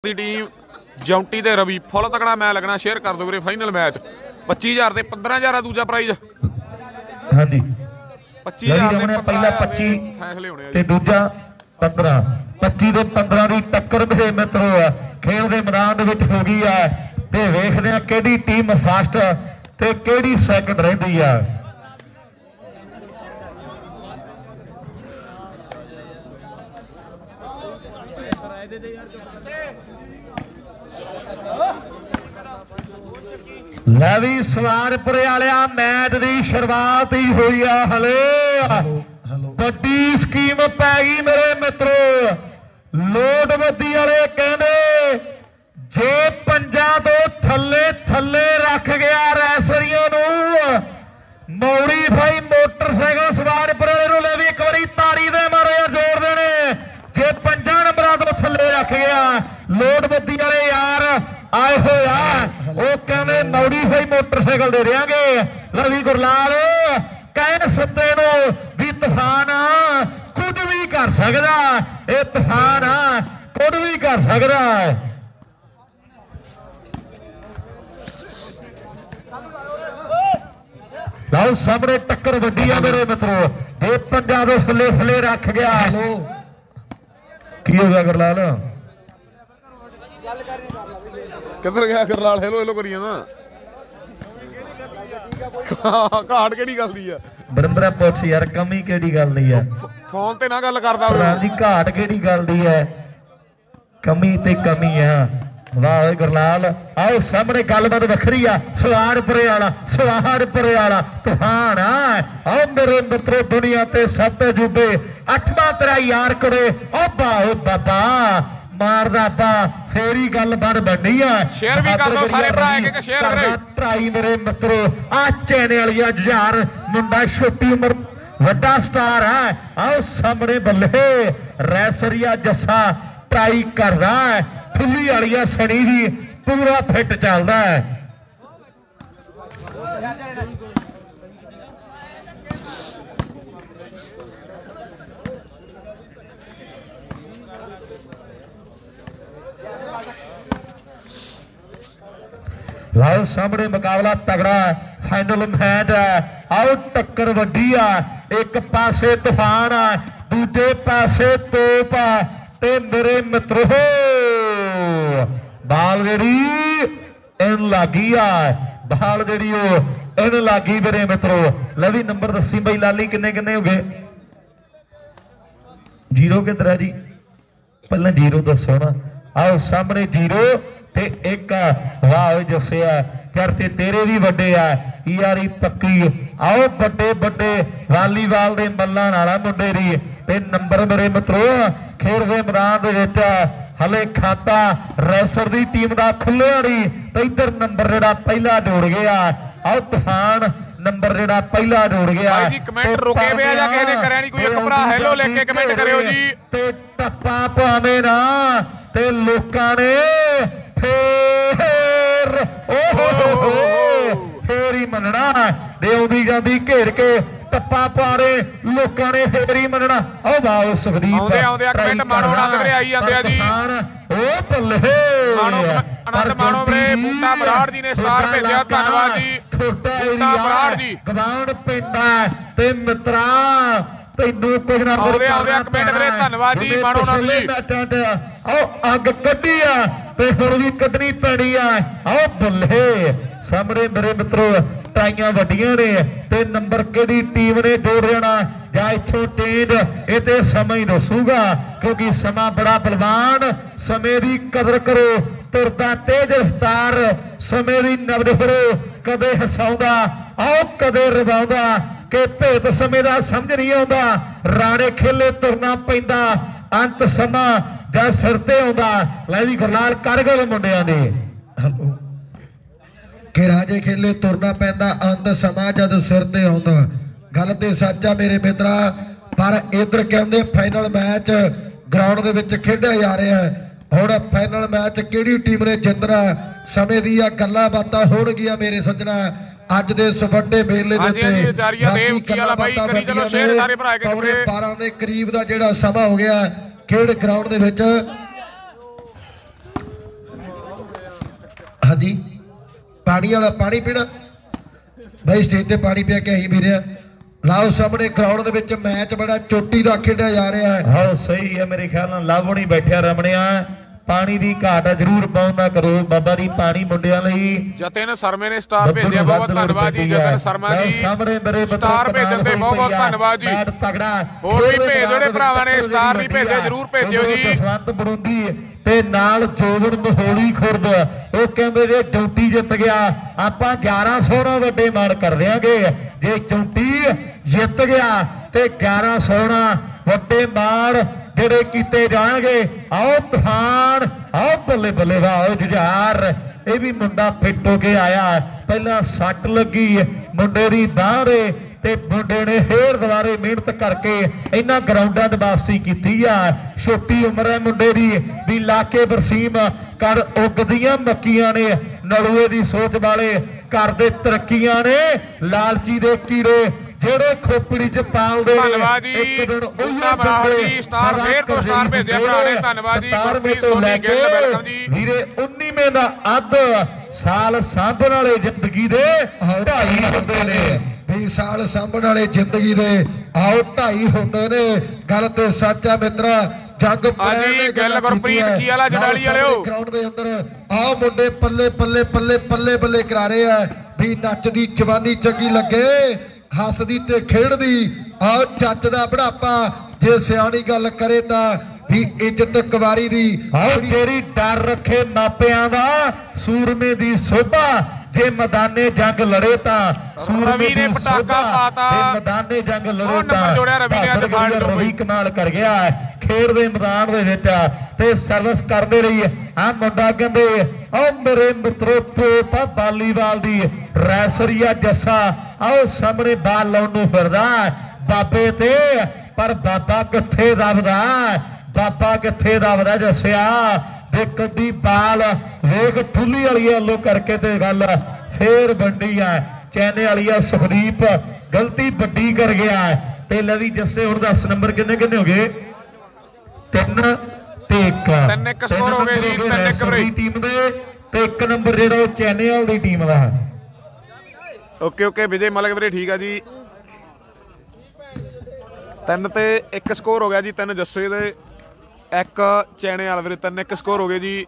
दी team Jonty ते Ravi full तगड़ा match लगना। शेयर कर दो वीरे फाइनल मैच 25,000 ते 15,000 दूजा प्राइज। हाँ जी 25,000 पहला 25 फैसले होने ते दूजा 15। 25 ते 15 की टक्कर मेरे मित्रों खेल के मैदान हो गई है। ते वेखदे हां किहड़ी टीम फस्ट ते किहड़ी सैकंड रहिंदी है। लवी सवारपुरे वालिया मैच की शुरुआत ही हुई है। हले बड़ी स्कीम पै गई मेरे मित्रों। लोडवद्दी वाले कहते जे पंजा तो थले थले रख गया रैसरिया मौड़ी भाई मोटरसाइकिल सवारपुरे ले भी एक बारी तारी दे मारे जोड़ देने। जे 5 नंबर तो थले रख गया लोडवद्दी वाले यार आए हो कहने मौड़ी भाई मोटरसाइकिल दे देंगे। रवि गुरलाल कह सत्ते भी तूफान कुछ भी कर सकता। ये तूफान कुछ भी कर सकता है। लाओ सामने टक्कर वड्डी है मेरे मित्रों। ये पंजाब फले फले रख गया। की हो गया गुरलाल किधर गया गरलाल? हेलो हेलो करी ना घाट केड़ी गल दी है? बरंबरा पुछ यार कमी केड़ी गल दी है? फोन ते ना गल करदा जी घाट केड़ी गल दी है? कमी ते कमी है। वाह गुरलाल आओ सामने गलबात वखरी आ। सवारपुरे वाला तूफान आओ मेरे मित्रों दुनिया ते सब अजूबे 8वां तेरा यार करे ओ बाबा मारदा पा फिर ही गल बन बननी है। शेयर भी कर दो सारे भरा एक शेयर करो ट्राई मेरे मित्रों। आ चैने वाली जुझार मुंडा छोटी उम्र वड्डा स्टार है। आओ सामने बल्ले रैसरिया जस्सा ट्राई कर रहा है। फुली वाली सनी भी पूरा फिट चलता है। लाओ सामने मुकाबला तगड़ा है। फाइनल मैच है। आओ टक्कर वड्डी है। एक पासे तूफान है दूजे पासे तोप है। ते मेरे मित्रों बाल जेड़ी इन लागी है। बाल जेड़ी इन लागी मेरे मित्रों। लवी नंबर दसी बई लाली किन्ने किन्ने हो गए? 0 किधर है जी? पहले 0 दसो ना। आओ सामने 0 ते 1। वाह जस्या चरते तेरे भी वड्डे आ यारी पक्की। आओ बड़े बड़े वालीबाल दे मल्लां नाला मुंडे दी ते नंबर मेरे मित्रों खेल के मैदान हले खाता रैसर की टीम का खुलिया नहीं। तो इधर नंबर जो पहला जोड़ गया। आओ तूफान नंबर जो पहला जोड़ गया। कमेंट रुके हुए या कहने करे नहीं कोई एक भरा हेलो लेके कमेंट करियो जी। ते टप्पा पावे ना ते लोकां ने फिर ही मनना देवदी जाती घेर के टप्पा पा रहे लोगों ने फिर ही मनना। ओ वाह सुखदीप कमेंट मानो आनंद वीरे आई जाते हैं जी। ओ बल्ले आनंद मानो वीरे बूटा बराड़ जी ने स्टार भेजा धन्यवाद जी। छोटा बराड़ जी गवाण पिंडा ते मित्रा तैनू कुछ ना कमेंट वीरे धन्यवाद जी मानो आनंद जी। आओ अग कड्डी आ ते हुण भी कड्डनी पैनी आ। आओ बल्ले सामने मेरे मित्रों टाइयां वड्डियां ने ते नंबर किहड़ी टीम ने जोड़ देना जां इत्थों तेज ये ते समय ही दसूगा क्योंकि समा बड़ा बलवान। समय की कदर करो तुरदा तेज रफ्तार समय की नबज फड़ो कदे हसाउंदा आओ कदे रवाउंदा कि भेत समय का समझ नहीं आता। राणे खेले तुरना पैंदा अंत समा जां सिर ते आउंदा। लै जी गुरलाल करगल मुंडियां दे कि राजे खेले तुरना पैंदा अंत समा जद सिर ते आउंदा। गल ते सच आ मेरे मित्रा। पर इधर कहंदे फाइनल मैच ग्राउंड दे विच खेडिया जा रहा है। हुण फाइनल मैच किहड़ी टीम ने जितना समय दी गल्लां बातां होणगियां मेरे सज्जना अज दे इस वड्डे मेले दे उत्ते 12 दे करीब दा जिहड़ा समा हो गया खेड ग्राउंड दे विच। हाँ जी पानी वाला पानी पीना भाई स्टेज ते पानी पिया के ही भी रहा लाओ सामने ग्राउंड दे विच मैच बड़ा चोटी दा खेडिया जा रहा है। हाँ सही है मेरे ख्याल नाल लव नहीं बैठा रमणिया पानी दी घाट जरूर पाउंदा करो बाबा दी पानी मुंडियां लई। जतिन शर्मे ने स्टार भेजिया बहुत धन्यवाद जी जतिन शर्मा जी सामने मेरे स्टार भेजण ते बहुत धन्यवाद जी तगड़ा होर भी भेज ਜਿਹੜੇ ਭਰਾਵਾਂ ਨੇ स्टार नहीं भेजे जरूर भेजियो जी। ਜਸਵੰਤ ਬਰੁੰਦੀ ਤੇ ਨਾਲ ਜੋਬਨ ਮਹੋਲੀ ਖੁਰਦ ਉਹ ਕਹਿੰਦੇ ਜੇ ਚੌਂਟੀ ਜਿੱਤ ਗਿਆ ਆਪਾਂ 1100 ਨਾਲ ਵੱਡੇ ਮਾਣ ਕਰ ਦਿਆਂਗੇ ਜੇ ਚੌਂਟੀ ਜਿੱਤ ਗਿਆ ਤੇ 1100 ਨਾਲ ਵੱਡੇ ਮਾਣ ਜਿਹੜੇ ਕੀਤੇ ਜਾਣਗੇ। ਆਓ ਤੂਫਾਨ ਆਓ ਬੱਲੇ ਬੱਲੇ ਵਾਹ ਜੁਝਾਰ ਇਹ ਵੀ ਮੁੰਡਾ ਫਿੱਟ ਹੋ ਕੇ ਆਇਆ ਪਹਿਲਾਂ ਸੱਟ ਲੱਗੀ ਮੁੰਡੇ ਦੀ ਬਾਂਹ ਦੇ ਤੇ ਮੁੰਡੇ ਨੇ ਫੇਰ ਦੁਬਾਰੇ ਮਿਹਨਤ ਕਰਕੇ ਇਹਨਾਂ ਗਰਾਊਂਡਾਂ 'ਚ ਵਾਪਸੀ ਕੀਤੀ ਆ। ਛੋਟੀ ਉਮਰ ਹੈ ਮੁੰਡੇ ਦੀ ਵੀ ਲਾ ਕੇ ਬਰਸੀਮ ਕਰ ਉੱਗਦੀਆਂ ਮੱਕੀਆਂ ਨੇ ਨਲੂਏ ਦੀ ਸੋਚ ਵਾਲੇ ਕਰਦੇ ਤਰੱਕੀਆਂ ਨੇ ਲਾਲਚੀ ਦੇ ਕੀੜੇ ਜਿਹੜੇ ਖੋਪੜੀ 'ਚ ਪਾਲਦੇ ਧੰਨਵਾਦ ਜੀ ਉਹਨਾਂ ਬਰਾੜ ਜੀ ਸਟਾਰ ਫੇਰ ਤੋਂ ਸਟਾਰ ਭੇਜਿਆ ਭਰਾ ਨੇ ਧੰਨਵਾਦ ਜੀ ਗੁਰਪ੍ਰੀਤ ਸੋਨੀ ਗਿੱਲ ਵੈਲਕਮ ਜੀ ਵੀਰੇ 19ਵੇਂ ਦਾ ਅੱਧ ਸਾਲ ਸਾਂਭਣ ਵਾਲੇ ਜ਼ਿੰਦਗੀ ਦੇ 2.5 ਹੁੰਦੇ ਨੇ 20 ਸਾਲ ਸਾਂਭਣ ਵਾਲੇ ਜ਼ਿੰਦਗੀ ਦੇ ਆਓ 2.5 ਹੁੰਦੇ ਨੇ ਗੱਲ ਤੇ ਸੱਚਾ ਮਿੱਤਰਾ ਜੱਗ ਹਾਂਜੀ ਗਿੱਲ ਗੁਰਪ੍ਰੀਤ ਕੀ ਵਾਲਾ ਜਡਾਲੀ ਵਾਲਿਓ ਗਰਾਊਂਡ ਦੇ ਅੰਦਰ ਆਓ ਮੁੰਡੇ ਪੱਲੇ ਪੱਲੇ ਪੱਲੇ ਪੱਲੇ ਬੱਲੇ ਕਰਾ ਰਹੇ ਆ ਵੀ ਨੱਚਦੀ ਜਵਾਨੀ ਚੰਗੀ ਲੱਗੇ ਹੱਸਦੀ ਤੇ ਖੇਡਦੀ ਆਹ ਚੱਜ ਦਾ ਬੁਢਾਪਾ ਜੇ ਸਿਆਣੀ ਗੱਲ ਕਰੇ ਤਾਂ ਵੀ ਇੱਜ਼ਤ ਕੁਵਾਰੀ ਦੀ ਆਹ ਤੇਰੀ ਡਰ ਰੱਖੇ ਮਾਪਿਆਂ ਦਾ ਸੂਰਮੇ ਦੀ ਸੋਭਾ ਜੇ ਮੈਦਾਨੇ ਜੰਗ ਲੜੇ ਤਾਂ ਰਵੀ ਨੇ ਪਟਾਕਾ ਪਾਤਾ ਮੈਦਾਨੇ ਜੰਗ ਲੜੇ ਉਹ ਨੰਬਰ ਜੋੜਿਆ ਰਵੀ ਨੇ ਅੱਜ ਫਾੜ ਲਓ ਰਵੀ ਕਮਾਲ ਕਰ ਗਿਆ ਖੇਡ ਦੇ ਮੈਦਾਨ ਦੇ ਵਿੱਚ ਤੇ ਸਰਵਿਸ ਕਰਦੇ ਰਹੀ ਆ ਮੁੰਡਾ ਕਹਿੰਦੇ ਆਹ ਮੇਰੇ ਮਿੱਤਰੋ ਪਾ ਵਾਲੀਬਾਲ ਦੀ ਰੈਸਰੀਆ ਜੱਸਾ ਆਓ ਸਾਹਮਣੇ ਬਾਲ ਲਾਉਣ ਨੂੰ ਫਿਰਦਾ ਬਾਬੇ ਤੇ ਪਰ ਬਾਬਾ ਕਿੱਥੇ ਦਬਦਾ ਬਾਬਾ ਕਿੱਥੇ ਦਬਦਾ ਜੱਸਿਆ ਤੇ ਕਦੀ ਬਾਲ ਵੇਖ ਠੁੱਲੀ ਵਾਲੀ ਵੱਲੋਂ ਕਰਕੇ ਤੇ ਗੱਲ ਫੇਰ ਵੰਡੀ ਆ ਚੈਨੇ ਵਾਲੀ ਆ ਸੁਖਦੀਪ ਗਲਤੀ ਵੱਡੀ ਕਰ ਗਿਆ ਤੇ ਲਵੀ ਜੱਸੇ ਹੁਣ 10 ਨੰਬਰ ਕਿੰਨੇ ਕਿੰਨੇ ਹੋ ਗਏ 3 ਤੇ 1 3 1 ਸਕੋਰ ਹੋ ਗਏ ਜੀ 3 1 ਬਰੇ ਟੀਮ ਦੇ ਤੇ 1 ਨੰਬਰ ਜਿਹੜਾ ਉਹ ਚੈਨੇ ਵਾਲੀ ਦੀ ਟੀਮ ਦਾ ਓਕੇ ਓਕੇ ਵਿਜੇ ਮਲਕ ਵੀਰੇ ਠੀਕ ਆ ਜੀ 3 ਤੇ 1 ਸਕੋਰ ਹੋ ਗਿਆ ਜੀ 3 ਜੱਸੇ ਦੇ 1 ਚੈਣੇ ਵਾਲਾ ਵੀਰੇ 3 1 ਸਕੋਰ ਹੋ ਗਏ ਜੀ।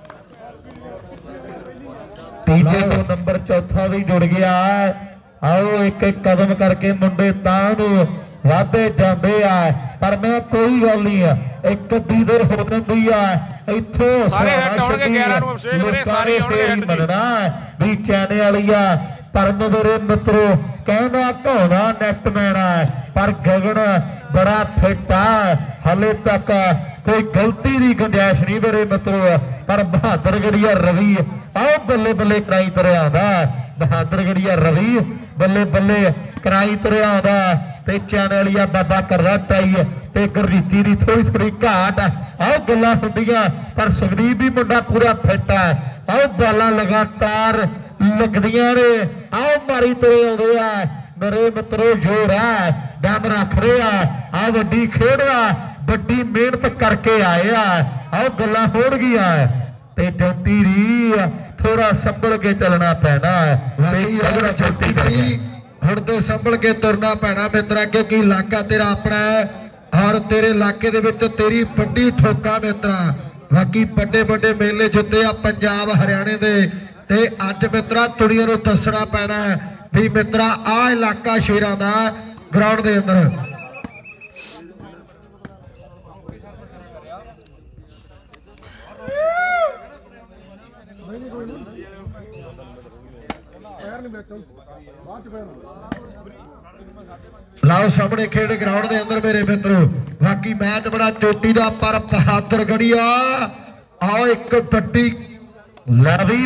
ਤੀਜੇ ਤੋਂ ਨੰਬਰ ਚੌਥਾ ਵੀ ਜੁੜ ਗਿਆ ਆਓ ਇੱਕ ਇੱਕ ਕਦਮ ਕਰਕੇ ਮੁੰਡੇ ਤਾਂ ਨੂੰ ਵਾਧੇ ਜਾਂਦੇ ਆ ਪਰ ਮੈਂ ਕੋਈ ਗੱਲ ਨਹੀਂ ਆ ਇੱਕ ਅੱਧੀ ਦੇਰ ਹੋ ਜਾਂਦੀ ਆ ਇੱਥੋਂ ਸਾਰੇ ਹਿੱਟ ਆਉਣਗੇ 11 ਨੂੰ ਅਭਿਸ਼ੇਕ ਵੀਰੇ ਸਾਰੇ ਆਉਣਗੇ ਹਿੱਟ ਮੰਨਣਾ ਵੀ ਚੈਨੇ ਵਾਲੀ ਆ ਪਰ ਮੇਰੇ ਮਿੱਤਰੋ ਕਹਿੰਦਾ ਘੋਣਾ ਨੈਟ ਮੈਣਾ ਪਰ ਗਗਨ ਬੜਾ ਫਿੱਟ ਆ ਹਲੇ ਤੱਕ ਕੋਈ ਗਲਤੀ ਦੀ ਗੁੰਜਾਇਸ਼ ਨਹੀਂ ਮੇਰੇ ਮਿੱਤਰੋ ਪਰ ਬਹਾਦਰਗੜੀਆ ਰਵੀ ਆਓ ਬੱਲੇ ਬੱਲੇ ਕਰਾਈ ਤੁਰਿਆ ਆਉਂਦਾ ਬਹਾਦਰਗੜੀਆ ਰਵੀ ਬੱਲੇ ਬੱਲੇ ਕਰਾਈ ਤੁਰਿਆ ਆਉਂਦਾ ਤੇ ਚੈਨੇ ਵਾਲੀਆ ਬਾਬਾ ਕਰਦਾ ਟਾਈ ਤੇ ਗੁਰਜੀਤੀ ਦੀ ਥੋੜੀ ਥੋੜੀ ਘਾਟ ਆਓ ਗੱਲਾਂ ਹੁੰਦੀਆਂ ਪਰ ਸੁਖਦੀਪ ਵੀ ਮੁੰਡਾ ਪੂਰਾ ਫਿੱਟ ਆ ਆਓ ਬਾਲਾਂ ਲਗਾਤਾਰ ਲੱਗਦੀਆਂ ਨੇ ਆਓ ਮਾਰੀ ਤੁਰੇ ਆਉਂਦੇ ਆ ਮੇਰੇ ਮਿੱਤਰੋ ਜੋਰ ਆ ਦਮ ਰੱਖ ਰਹੇ ਆ ਵੱਡੀ ਖੇਡ ਆ ਵੱਡੀ ਮਿਹਨਤ ਕਰਕੇ ਆਏ ਆ ਆਓ ਗੱਲਾਂ ਹੋੜ ਗਈਆਂ ਤੇ ਜੋਤੀ ਰੀ ਥੋੜਾ ਸੰਭਲ ਕੇ ਚੱਲਣਾ ਪੈਣਾ ਅਗਰ ਜੋਤੀ ਦੀ ਹੁਣ ਤੇ ਸੰਭਲ ਕੇ ਤੁਰਨਾ ਪੈਣਾ ਮਿੱਤਰਾ ਕਿਉਂਕਿ ਇਲਾਕਾ ਤੇਰਾ ਆਪਣਾ ਹੈ ਔਰ ਤੇਰੇ ਇਲਾਕੇ ਦੇ ਵਿੱਚ ਤੇਰੀ ਵੱਡੀ ਠੋਕਾ ਮਿੱਤਰਾ ਬਾਕੀ ਵੱਡੇ ਵੱਡੇ ਮੇਲੇ ਜਿੱਤੇ ਆ ਪੰਜਾਬ ਹਰਿਆਣੇ ਦੇ ਤੇ ਅੱਜ ਮਿੱਤਰਾ ਦੁਨੀਆ ਨੂੰ ਦੱਸਣਾ ਪੈਣਾ ਵੀ ਮਿੱਤਰਾ ਆਹ ਇਲਾਕਾ ਸ਼ੇਰਾਂ ਦਾ ਗਰਾਊਂਡ ਦੇ ਅੰਦਰ ਲਾਓ ਸਾਹਮਣੇ ਖੇਡ ਗਰਾਊਂਡ ਦੇ ਅੰਦਰ ਮੇਰੇ ਮਿੱਤਰੋ ਬਾਕੀ ਮੈਚ ਬੜਾ ਚੋਟੀ ਦਾ ਪਰ ਬਹਾਦਰ ਗੜੀਆ ਆਓ ਇੱਕ ਵੱਡੀ ਲਵੀ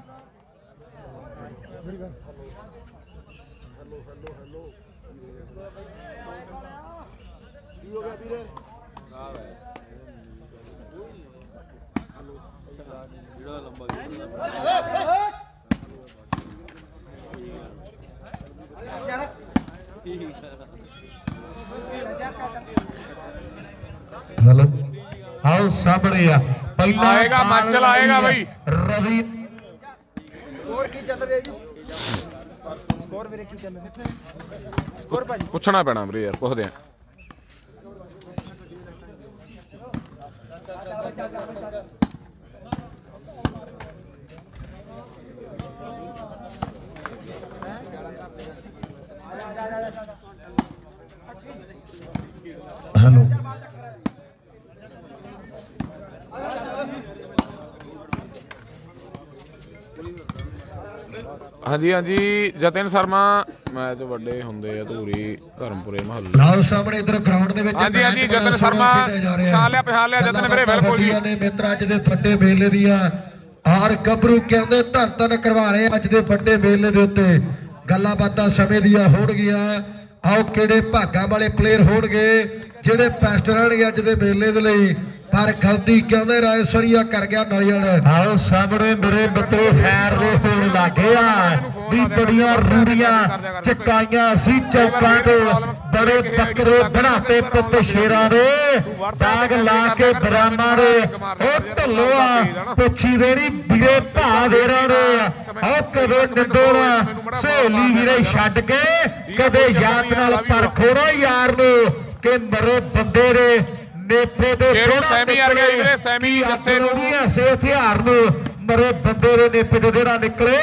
हेलो आओ सामने आ पहला आएगा माचल आएगा भाई रवि ਪੁੱਛਣਾ ਪੈਣਾ ਵੀਰੇ ਯਾਰ, ਪੁੱਛਦੇ ਆ। ਹੈਲੋ ਹਾਂਜੀ ਹਾਂਜੀ ਜਤਨ ਸ਼ਰਮਾ, ਮੈਚ ਵੱਡੇ ਹੁੰਦੇ ਆ ਧੂਰੀ ਧਰਮਪੁਰੇ ਮਹੱਲੇ। ਲਾਓ ਸਾਹਮਣੇ ਇਧਰ ਗਰਾਊਂਡ ਦੇ ਵਿੱਚ ਹਾਂਜੀ ਹਾਂਜੀ ਜਤਨ ਸ਼ਰਮਾ, ਪਛਾਣ ਲਿਆ ਜਤਨ ਵੀਰੇ, ਬਿਲਕੁਲ ਜੀ। ਨੇ ਮਿੱਤਰ ਅੱਜ ਦੇ ਵੱਡੇ ਮੇਲੇ ਦੀਆਂ ਹਾਰ ਗੱਭਰੂ ਕਹਿੰਦੇ ਧੰਨ ਧੰਨ ਕਰਵਾ ਰਹੇ ਅੱਜ ਦੇ ਵੱਡੇ ਮੇਲੇ ਦੇ ਉੱਤੇ। ਗੱਲਾਂ ਬਾਤਾਂ ਸਮੇਂ ਦੀਆਂ ਹੋਣਗੀਆਂ। ਆਓ ਕਿਹੜੇ ਭਾਗਾਂ ਵਾਲੇ ਪਲੇਅਰ ਹੋਣਗੇ ਜਿਹੜੇ ਬੈਸਟ ਰਹਿਣਗੇ ਅੱਜ ਦੇ ਮੇਲੇ ਦੇ ਲਈ। ਪਰ ਗਲਤੀ ਕਹਿੰਦੇ ਰਾਏਸਵਰੀਆ ਕਰ ਗਿਆ ਨੌਜਵਾਨ। ਆਓ ਸਾਹਮਣੇ ਮੇਰੇ ਮਿੱਤਰੋ ਖੈਰ ਦੇ ਹੋਣ ਲੱਗੇ ਆ ਵੀ ਬੜੀਆਂ ਰੂੜੀਆਂ ਚਕਾਈਆਂ ਸੀ ਚੌਕਾਂ ਦੇ, ਬੜੇ ਬੱਕਰੇ ਬਣਾਤੇ ਪੁੱਤ ਸ਼ੇਰਾਂ ਦੇ, ਦਾਗ ਲਾ ਕੇ ਬਰਾਮਾਂ ਦੇ। ਉਹ ਢੱਲੋਆ ਪੁੱਛੀ ਦੇਣੀ ਵੀਰੇ ਭਾ ਦੇ ਰਹੇ। ਉਹ ਕਦੇ ਨਿੰਦੋਣਾ ਸਹੇਲੀ ਵੀਰੇ ਛੱਡ ਕੇ, ਕਦੇ ਯਾਦ ਨਾਲ ਪਰਖੋ ਨਾ ਯਾਰ ਨੂੰ ਕਿ ਮਰੇ ਬੰਦੇ ਦੇ ਨੇਪੇ ਦੇ ਸੈਮੀ ਆ ਗਿਆ ਵੀਰੇ, ਸੈਮੀ ਜੱਸੇ ਨੂੰ ਐਸੇ ਹਥਿਆਰ ਨੂੰ ਮਰੇ ਬੰਦੇ ਦੇ ਨੇਪੇ ਦੇ ਜਿਹੜਾ ਨਿਕਲੇ।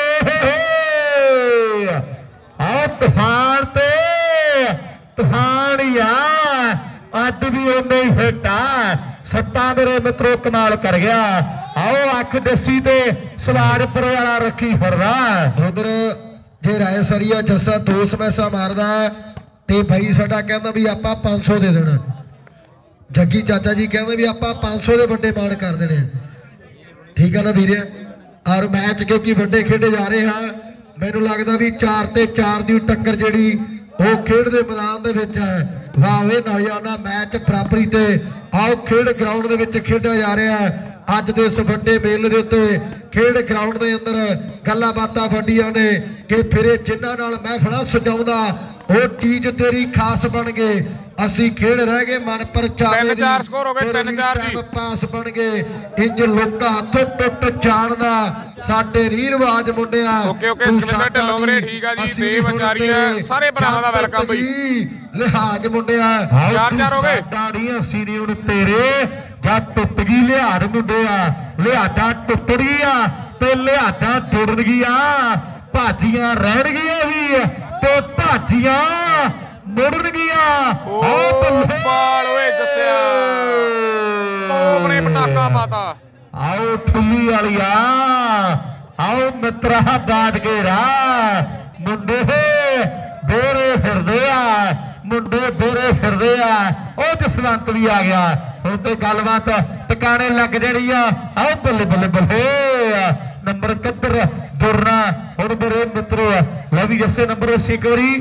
ਆ ਤੂਫਾਨ ਤੇ ਤੂਫਾਨ ਆ ਅੱਜ ਵੀ ਉਹਨੇ ਹੀ ਫਿੱਟਾ ਸੱਤਾ ਮੇਰੇ ਮਿੱਤਰੋ ਕਮਾਲ ਕਰ ਗਿਆ। ਆਓ ਅੱਖ ਦੱਸੀ ਤੇ ਸਵਾਰਪੁਰ ਵਾਲਾ ਰੱਖੀ ਫਿਰਦਾ ਉਧਰ। ਜੇ ਰਾਏਸਰੀਆ ਜੱਸਾ ਦੋ ਸਮੈਸਾ ਮਾਰਦਾ ਤੇ ਭਾਈ ਸਾਡਾ ਕਹਿੰਦਾ ਵੀ ਆਪਾਂ 500 ਦੇ ਦੇਣਾ। ਜੱਗੀ ਚਾਚਾ ਜੀ ਕਹਿੰਦੇ ਵੀ ਆਪਾਂ 500 ਦੇ ਵੱਡੇ ਮਾਣ ਕਰ ਦੇਣੇ। ਠੀਕ ਆ ਨਾ ਵੀਰੇ। ਔਰ ਮੈਚ ਕਿਉਂਕਿ ਵੱਡੇ ਖੇਡੇ ਜਾ ਰਹੇ ਆ, ਮੈਨੂੰ ਲੱਗਦਾ ਵੀ 4 ਤੇ 4 ਦੀ ਟੱਕਰ ਜਿਹੜੀ ਉਹ ਖੇਡ ਦੇ ਮੈਦਾਨ ਦੇ ਵਿੱਚ ਹੈ। ਵਾਹ ਵੇ ਨੌਜਵਾਨਾਂ, ਮੈਚ ਬਰਾਬਰੀ ਤੇ ਆਓ ਖੇਡ ਗਰਾਊਂਡ ਦੇ ਵਿੱਚ ਖੇਡਿਆ ਜਾ ਰਿਹਾ ਅੱਜ ਦੇ ਇਸ ਵੱਡੇ ਮੇਲੇ ਦੇ ਉੱਤੇ। ਖੇਡ ਗਰਾਊਂਡ ਦੇ ਅੰਦਰ ਗੱਲਾਂ ਬਾਤਾਂ ਵੱਡੀਆਂ ਨੇ ਕਿ ਫਿਰੇ ਜਿਨ੍ਹਾਂ ਨਾਲ ਮਹਿਫਲਾਂ ਸਜਾਉਂਦਾ ਉਹ ਚੀਜ਼ ਤੇਰੀ ਖਾਸ ਬਣ ਗਏ। ਅਸੀਂ ਖੇਡ ਰਹਿ ਗਏ ਮਨ ਪਰਚਾਵੇ। 3-4 ਸਕੋਰ ਹੋ ਗਏ, 3-4 ਜੀ ਪਾਸ ਬਣ ਗਏ। ਇੰਜ ਲੋਕਾਂ ਹੱਥੋਂ ਟੁੱਟ ਜਾਣਦਾ ਸਾਡੇ ਰੀਹ ਰਿਵਾਜ ਮੁੰਡਿਆ। ਓਕੇ ਸੁਖਵਿੰਦਰ ਢਿੱਲੋਂ ਵੀਰੇ, ਠੀਕ ਆ ਜੀ। ਦੇ ਵਿਚਾਰੀ ਆ ਸਾਰੇ ਭਰਾਵਾਂ ਦਾ ਵੈਲਕਮ ਬਈ। ਲਿਹਾਜ਼ ਮੁੰਡਿਆ 4-4 ਹੋ ਗਏ। ਦਾੜੀਆਂ ਸੀਨੀ ਹੁਣ ਤੇਰੇ ਜਾਂ ਟੁੱਟ ਗਈ ਲਿਹਾਜ਼ ਮੁੰਡਿਆ। ਲਿਹਾਜ਼ਾਂ ਟੁੱਟ ਗਈਆਂ ਤੇ ਲਿਹਾਜ਼ਾਂ ਜੁੜਨ ਗਈਆਂ। ਭਾਜੀਆਂ ਰਹਿਣਗੀਆਂ ਵੀ ਤੇ ਭਾਜੀਆਂ ਮੁੜਨਗੀਆਂ। ਬਾਲ ਓਏ ਜੱਸਿਆ ਤੋਪ ਨੇ ਪਟਾਕਾ ਪਾਤਾ। ਆਓ ਠੁੱਲੀ ਵਾਲੀਆ, ਆਓ ਮਿੱਤਰਾ ਬਾਦ ਕੇ ਰਾਹ ਮੁੰਡੇ ਬੋਰੇ ਫਿਰਦੇ ਆ, ਮੁੰਡੇ ਬੋਰੇ ਫਿਰਦੇ ਆ। ਉਹ ਜਸਵੰਤ ਵੀ ਆ ਗਿਆ ਹੁਣ ਤੇ ਗੱਲਬਾਤ ਟਿਕਾਣੇ ਲੱਗ ਜਾਣੀ ਆ। ਆਓ ਬੱਲੇ ਬੱਲੇ ਬੱਲੇ ਨੰਬਰ ਕਿੱਧਰ ਦੁਰਨਾ ਹੁਣ ਮੇਰੇ ਮਿੱਤਰੋ। ਲੈ ਵੀ ਜੱਸੇ ਨੰਬਰ 80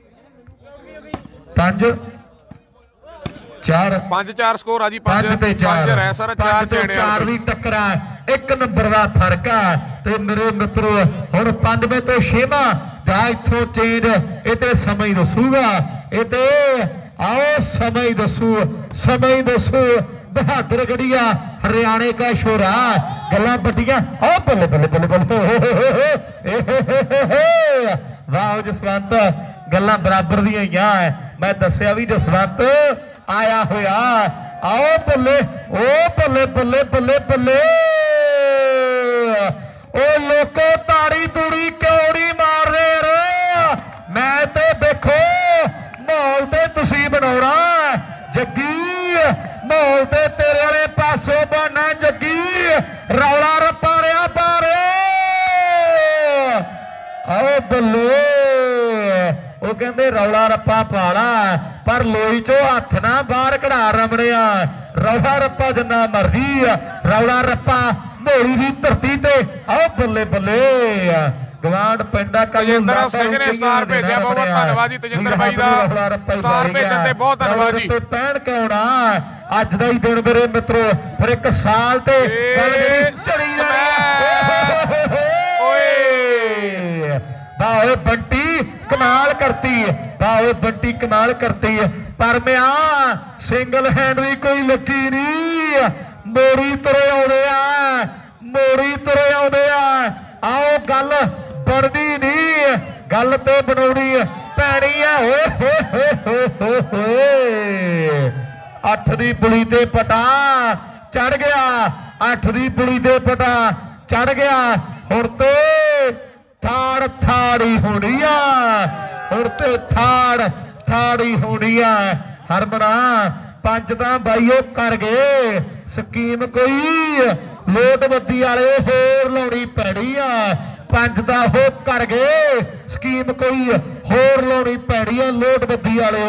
5-4 ਸਕੋਰ ਆ ਜੀ। 5 ਤੇ 4 ਰਹਿ ਸਰ 4 ਚੇੜੇ 4 ਦੀ ਟੱਕਰ ਆ, 1 ਨੰਬਰ ਦਾ ਫਰਕ ਆ। ਤੇ ਮੇਰੇ ਮਿੱਤਰੋ ਹੁਣ 5ਵੇਂ ਤੋਂ 6ਵਾਂ ਜਾਂ ਇੱਥੋਂ ਚੇਂਜ ਇਹ ਤੇ ਸਮਾਂ ਹੀ ਦੱਸੂਗਾ। ਇਹ ਤੇ ਆਓ ਸਮਾਂ ਹੀ ਦੱਸੂ, ਸਮਾਂ ਹੀ ਦੱਸੂ। ਬਹਾਦਰ ਗੜੀਆ ਹਰਿਆਣੇ ਦਾ ਸ਼ੋਰਾ ਗੱਲਾਂ ਵੱਡੀਆਂ। ਆਹ ਬੱਲੇ ਬੱਲੇ ਬੱਲੇ ਬੱਲੇ ਵਾਹ ਜਸਵੰਤ, ਗੱਲਾਂ ਬਰਾਬਰ ਦੀਆਂ ਹੀ ਆ। ਮੈਂ ਦੱਸਿਆ ਵੀ ਜਸਵੰਤ ਆਇਆ ਹੋਇਆ। ਆਓ ਬੱਲੇ ਉਹ ਬੱਲੇ ਬੱਲੇ ਬੱਲੇ ਬੱਲੇ। ਉਹ ਲੋਕੋ ਤਾੜੀ ਤੂੜੀ ਕਿਉਂ ਨਹੀਂ ਮਾਰ ਰਹੇ? ਮੈਂ ਤੇ ਦੇਖੋ ਮਾਹੌਲ ਤੇ ਤੁਸੀਂ ਬਣਾਉਣਾ ਜੱਗੀ, ਮਾਹੌਲ ਤੇ ਤੇਰੇ ਵਾਲੇ ਪਾਸੋਂ ਬਣਨਾ ਜੱਗੀ। ਰੌਲਾ ਰੱਪਾ ਰਿਆ ਪਾਰੇ। ਆਓ ਬੱਲੇ ਉਹ ਕਹਿੰਦੇ ਰੌਲਾ ਰੱਪਾ ਪਾਲਾ ਪਰ ਲੋਈ ਚੋਂ ਹੱਥ ਨਾ ਬਾਹਰ ਕਢਾ ਰਮਣਿਆ। ਰੌਲਾ ਰੱਪਾ ਜਿੰਨਾ ਮਰਜ਼ੀ ਰੌਲਾ ਰੱਪਾ ਮੋੜੀ ਦੀ ਧਰਤੀ ਤੇ। ਆਓ ਬੱਲੇ ਬੱਲੇ ਗਵਾਂਡ ਪਿੰਡਾ ਤਜਿੰਦਰ ਸਿੰਘ ਨੇ ਸਟਾਰ ਭੇਜਿਆ, ਬਹੁਤ ਬਹੁਤ ਧੰਨਵਾਦ ਜੀ ਤਜਿੰਦਰ ਬਾਈ ਦਾ ਸਟਾਰ ਭੇਜਣ ਤੇ ਬਹੁਤ ਧੰਨਵਾਦ ਜੀ। ਪੈਣ ਕੇ ਆਉਣਾ ਅੱਜ ਦਾ ਹੀ ਦਿਨ ਮੇਰੇ ਮਿੱਤਰੋ। ਫਿਰ 1 ਸਾਲ ਤੇ ਚੜੀ ਓਏ ਬਾਏ ਬੰਟੀ ਕਮਾਲ ਕਰਤੀ, ਬਾਏ ਬੰਟੀ ਕਮਾਲ ਕਰਤੀ। ਪਰ ਮਿਆ ਸਿੰਗਲ ਹੈਂਡ ਵੀ ਕੋਈ ਲੱਗੀ ਨਹੀਂ। ਮੋੜੀ ਤੁਰੇ ਆਉਂਦੇ ਆ, ਮੋੜੀ ਤੁਰੇ ਆਉਂਦੇ ਆ। ਆਓ ਗੱਲ गल बनदी नहीं, गल तो बनाउणी पैनी है। अठ दी पुली ते पटा चढ़ गया, अठ दी पुली ते पटा चढ़ गया। हुण ते थाड़ थाड़ी होनी आ, हुण ते थाड़ थाड़ी होनी आ। हरमना पंज तां बाईओ कर गए स्कीम, कोई लोटबद्दी वाले होर लाउणी पैनी आ। पंज दा हो कर गए स्कीम, कोई होर लाउणी पैनी आ लोटबद्दी वाले।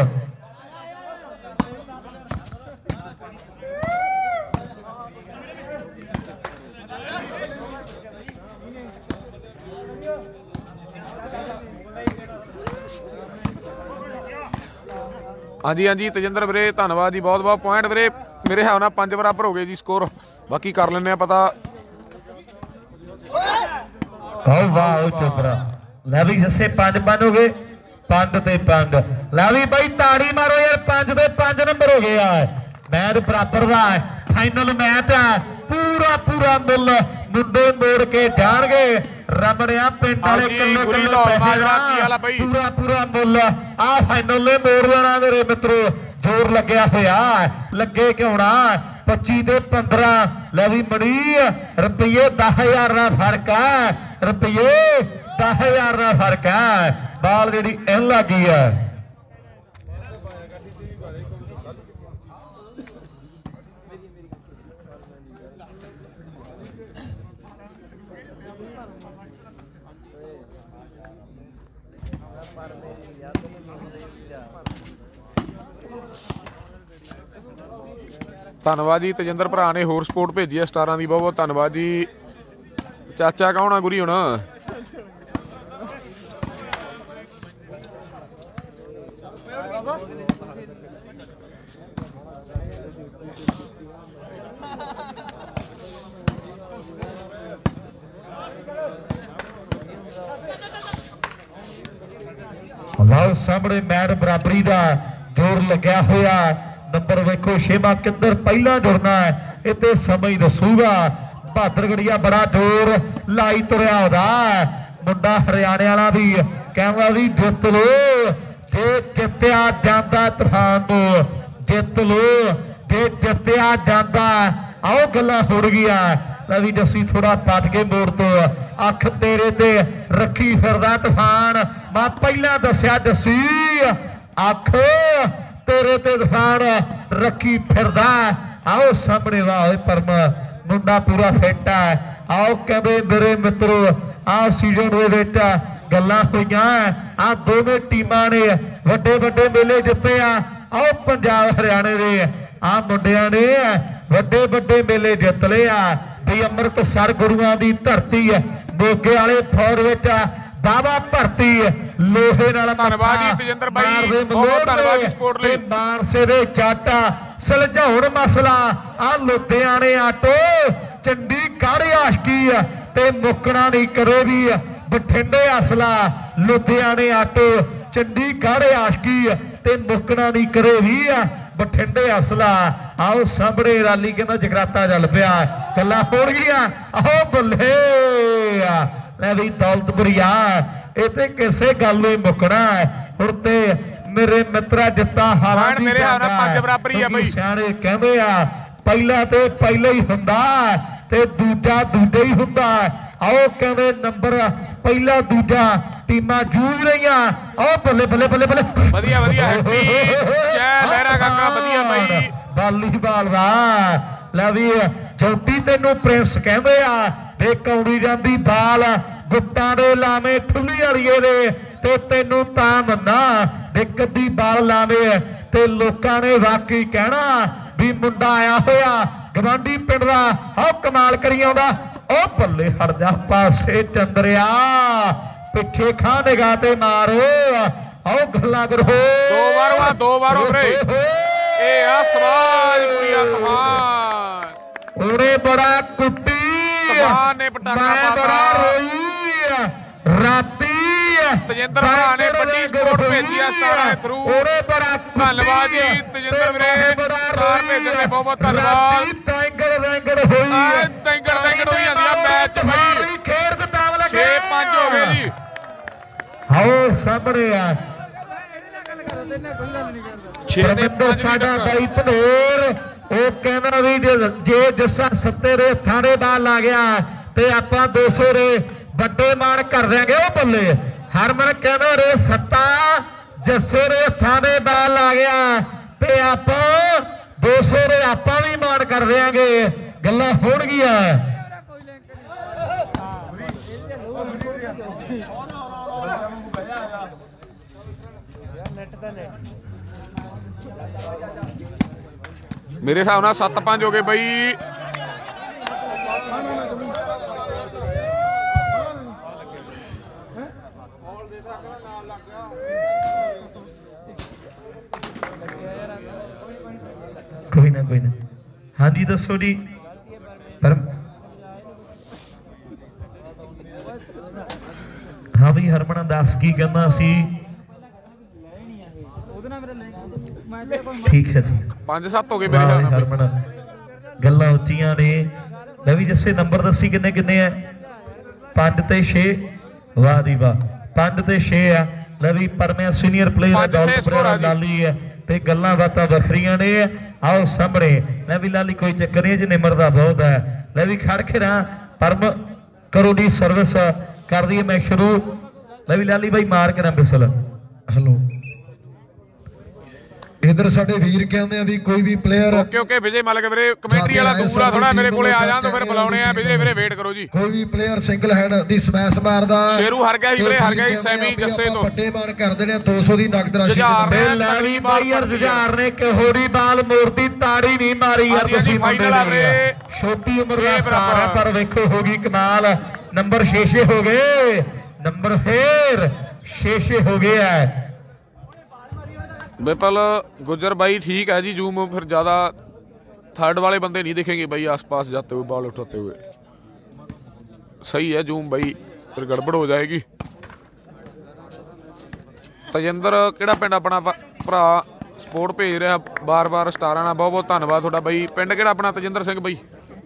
हाँ जी हाँ जी तजिंदर वीरे धन्यवाद जी, बहुत बहुत पॉइंट वीरे। मेरे हिसाब नाल 5 बराबर हो गए जी स्कोर, बाकी कर लेने पता। वाह चोपड़ा लै भी जस्से 5 हो गए, 5 ते 5। लै भी भाई ताड़ी मारो यार, 5 ते 5 नंबर हो गया। मैच बराबर का फाइनल मैच है, पूरा पूरा मुल मुंडे मोड़ के जाणगे। रमड़िया पिंड वाले किलो पूरा पूरा मुल आ फाइनल ने मोड़ देना मेरे मित्रों। जोर लग्या होया लगे क्यों ना, 25 ते 15। लै भी मनी रुपये 10,000 का फर्क है, रुपये 10,000 का फर्क है। बाल जी इन लगी है। धन्यवाद जी तजिंदर भरा ने होर सपोर्ट भेजी है स्टारां की, बहुत बहुत धन्यवाद जी। चाचा कौन आ गुरी हुण? सामने मैच बराबरी का जोर लग्या होया। नंबर वेखो छेवां किधर पहला जुड़ना है, इतने समय दसूगा। बहादरगढ़िया बड़ा जोर लाई तुरया होदा, मुंडा हरियाणे वाला भी कहना भी जित लो, जे जित्या जाता तूफान को जित लो, जे जित्या जाता। आओ गल्लां हो गया भी जस्सी थोड़ा पट के मोड़ तो अख तेरे ते रखी फिरदा तूफान। मैं पहला दसिया जस्सी अख तेरे ते तूफान रखी फिरदा। आओ सामने वाह परम मुंडा पूरा फिट है। आओ कहते मेरे मित्रों आ सीजन गल्लां होईयां आ दोनों टीमां ने वड्डे वड्डे मेले जिते आ। आओ पंजाब हरियाणे दे आ मुंडियां ने वड्डे वड्डे मेले जित ले आ। भी अमृतसर गुरुआं दी धरती मोगे वाले फौज विच बाबा भर्ती लोहे नाल मानसे दे जाटा सलझाउण मसला आ लुधियाणे आटो चंडीगढ़ आशकी ते मुकना नहीं करे भी बठिंडे असला। लुधियाणे आटो चंडीगढ़ आशकी ते मुकना नहीं करे भी बठिंडे असला। आओ सामने रैली कहना जगराता चल पिया, गल्लां हो गईयां। आओ बल्ले लै भी दौलतपुरिया इत्थे किसे गल नहीं मुकना। हुण ते मेरे मित्रा जित्ता हारा सियाणे कहंदे आ पहला ते पहला ही हुंदा ते दूजा दूजा ही हुंदा। आओ कहंदे नंबर पहला दूजा टीमां जूझ रहीआं। आओ बल्ले बल्ले बल्ले बल्ले वधिया वधिया लहरा काका वधिया भाई वालीबाल दा। लै भी चौटी तेनू प्रिंस कहंदे आ वे कौड़ी जांदी बाल गुट्टां दे लावे ठुल्ली वालीए दे ते तेनू तां मन्ना वे कद्दी बाल लावे ते लोकां ने वाकई कहना भी मुंडा आया होया गवांढी पिंड दा। आओ कमाल करी आउंदा। ओ बल्ले हट जा पासे चंद्रिया पिछे खा निगाह ते मारो। आओ गल्लां करो दो बार ए आ समाज पूरी तूफान ओने बड़ा कुट्टी तूफान ने पटाखा बड़ा रोई राती तजिंदर भरा ने बड़ी सपोर्ट भेजी है स्टारा थ्रू। धन्यवाद जी तजिंदर वीरे स्टार भेजने में बहुत बहुत धन्यवाद। तैंगड़ तैंगड़ होई तैंगड़ तैंगड़ होई जांदी आ मैच भाई 6 आओ सामने आ साडा बाई धनोर वो कहना भी जे जस्सा सत्ते दे थाने बाल आ गया ते आपां 200 रे बड़े मान कर देंगे। वो बोले हरमन कहना रे सत्ता जस्से रे थाने बाल आ गया ते आपां 200 रे आपां भी मान कर देंगे। गल्लां होणगियां मेरे हिसाब नाल 7-5 हो गए बई। कोई ना हाँ जी दसो जी पर हाँ भी हरमन दस की कहना सी ठीक है जी 5-7 हो गए मेरे ख्याल नाल हरमन गल्लां उच्चियां ने। मैं भी जैसे नंबर दसी किन्ने किन्ने है 5 ते 6 वाह जी वाह 5 ते 6 है। मैं भी पर मैं सीनियर प्लेयर लाली है ते गल्लां बातां वखरियां ने। आओ सामने मैं भी लाली कोई चक्कर नहीं जिन्हें मरदा बहुत है। मैं भी खड़ के रहा परम करो दी सर्विस कर दी मैं शुरू। मैं भी लाली भाई मार के ना बिसल हेलो इधर साडे वीर कहंदे आ भी कोई भी प्लेयर ओके विजय मलिक वीरे कमेंट्री वाला दूर आ थोड़ा मेरे कोले आ जान तो फिर बुलाਉਣੇ आ। विजय वीरे वेट करो जी। कोई भी प्लेयर सिंगल हैंड दी स्मैश मारदा शेरू हर गया वीरे हर गया सैमी जस्से तो ਵੱਡੇ ਮਾਨ ਕਰਦੇ ਨੇ 200 ਦੀ ਨਗਦ ਰਾਸ਼ੀ लाली भाई यार जुझार ने कोहड़ी बाल मूर्ति ताड़ी नहीं मारी यार तुसी फाइनल आ वीरे छोटी उम्र का स्टार है पर देखो होगी कमाल। नंबर 6 हो गए नंबर फिर 6 हो गया है। बिल्कुल गुजर भाई ठीक है जी। जूम फिर ज्यादा थर्ड वाले बंदे नहीं दिखेंगे भाई आसपास जाते हुए बॉल उठाते हुए। सही है जूम भाई फिर गड़बड़ हो जाएगी। तजिंदर किहड़ा पिंड अपना भरा सपोर्ट भेज रहा बार बार स्टारां नाल बहुत बहुत धन्नवाद तुहाडा भाई। पिंड किहड़ा अपना तजिंदर सिंह भाई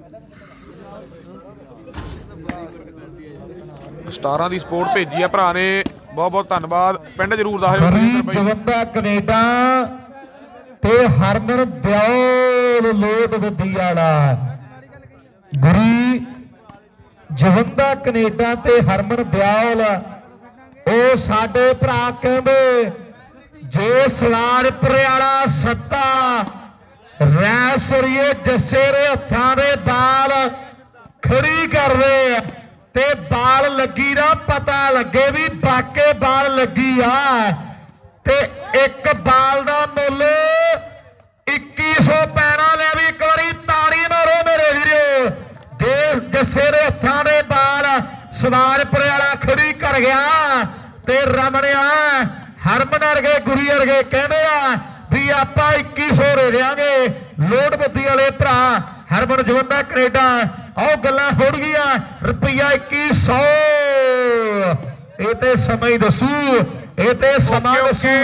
स्टारां दी सपोर्ट भेजी है भरा ने बहुत बहुत धन्नवाद। पिंड जरूर दस जवंदा कनेडा ते हरमन ब्याल लोट वड्डी वाला गुरी जवंदा कनेडा ते हरमन ब्याल ओ साडे भरा कहंदे जे सलारपुर वाला सत्ता रैसरिए जस्से दे हत्थां दे बाल खड़ी कर रहे ते बाल लगी ना पता लगे भी बाके बाल लगी आ ते एक बाल दा मुल 2100 पैना ले भी एक बारी ताड़ी मारो मेरे वीरो। जे जस्से दे हत्थां दे बाल सवारपुर वाला खड़ी कर गया ते रमणिया हरमन वर्गे गुरी वर्गे कहने भी आपां 2100 दे देंगे। लोडबद्दी वाले भरा हरमन जवंदा कनेडा आओ गल्लां हो गई रुपया 2100 ये ते समय दसू ये ते समा दसू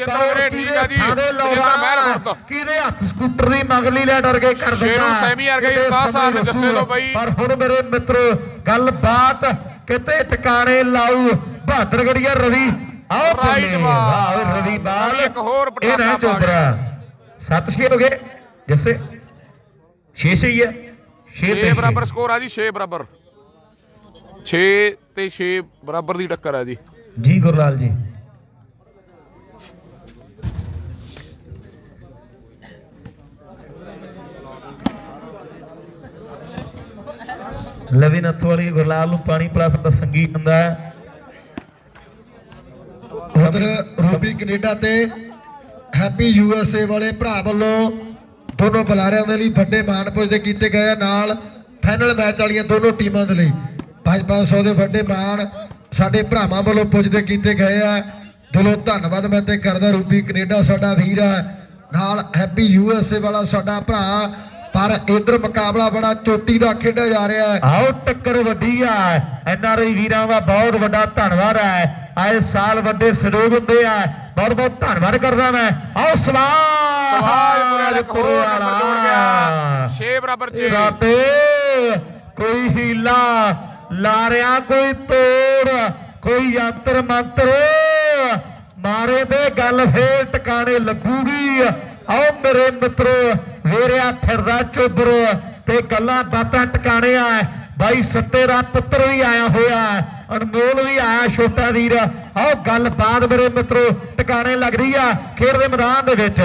किहदे हत्थ स्कूटर दी मंगली लै डर के कर दिता। पर हुण मेरे मित्रो गल बात किते टिकाणे लाऊ बहादरगढ़िया रवि आओ रवि बाल चौधरा 7-6 हो गए जैसे 6 ही है 6 बराबर स्कोर है जी 6 बराबर 6 ते 6 बराबर दी टक्कर है जी गुरलाल जी। लवी नत्थू वाली गुरलाल नूं पानी पिला फिरदा संगी हुंदा है। उधर रूबी कनेडा ते हैप्पी यूएसए वाले भरा वालों दोनों बुलारियां दे लई वड्डे मान पुजदे कीते गए नाल फाइनल मैच वालियां दोनों टीमां दे लई 500 दे वड्डे मान साडे भरावां वालों पुजदे कीते गए आ। दिलों धन्नवाद मैं ते करदा रूबी कनेडा साडा वीर है नाल हैप्पी यूएसए वाला साडा भरा। पर इधर मुकाबला बड़ा चोटी का खेडा जा रहा है। आओ टक्कर वड्डी है एनआरआई वीरां दा बहुत बड़ा धन्नवाद है। आए साल वड्डे सहयोग हुंदे आ बहुत बहुत धन्नवाद करदा मैं। आओ सवाल 6 बराबर कोई हीला ला रहा कोई तोड़ कोई यंत्र मंत्र मारे दे गल फिर टिकाने लगूगी। आओ मेरे मित्रो वेरिया फिरदा चोबर ते गल्लां बातां टिकाने आ। भाई सत्ते दा पुत्र भी आया होया, अनमोल भी आया छोटा वीर। आओ गल बात मेरे मित्रो टिकाने लग रही है खेड दे मैदान दे विच।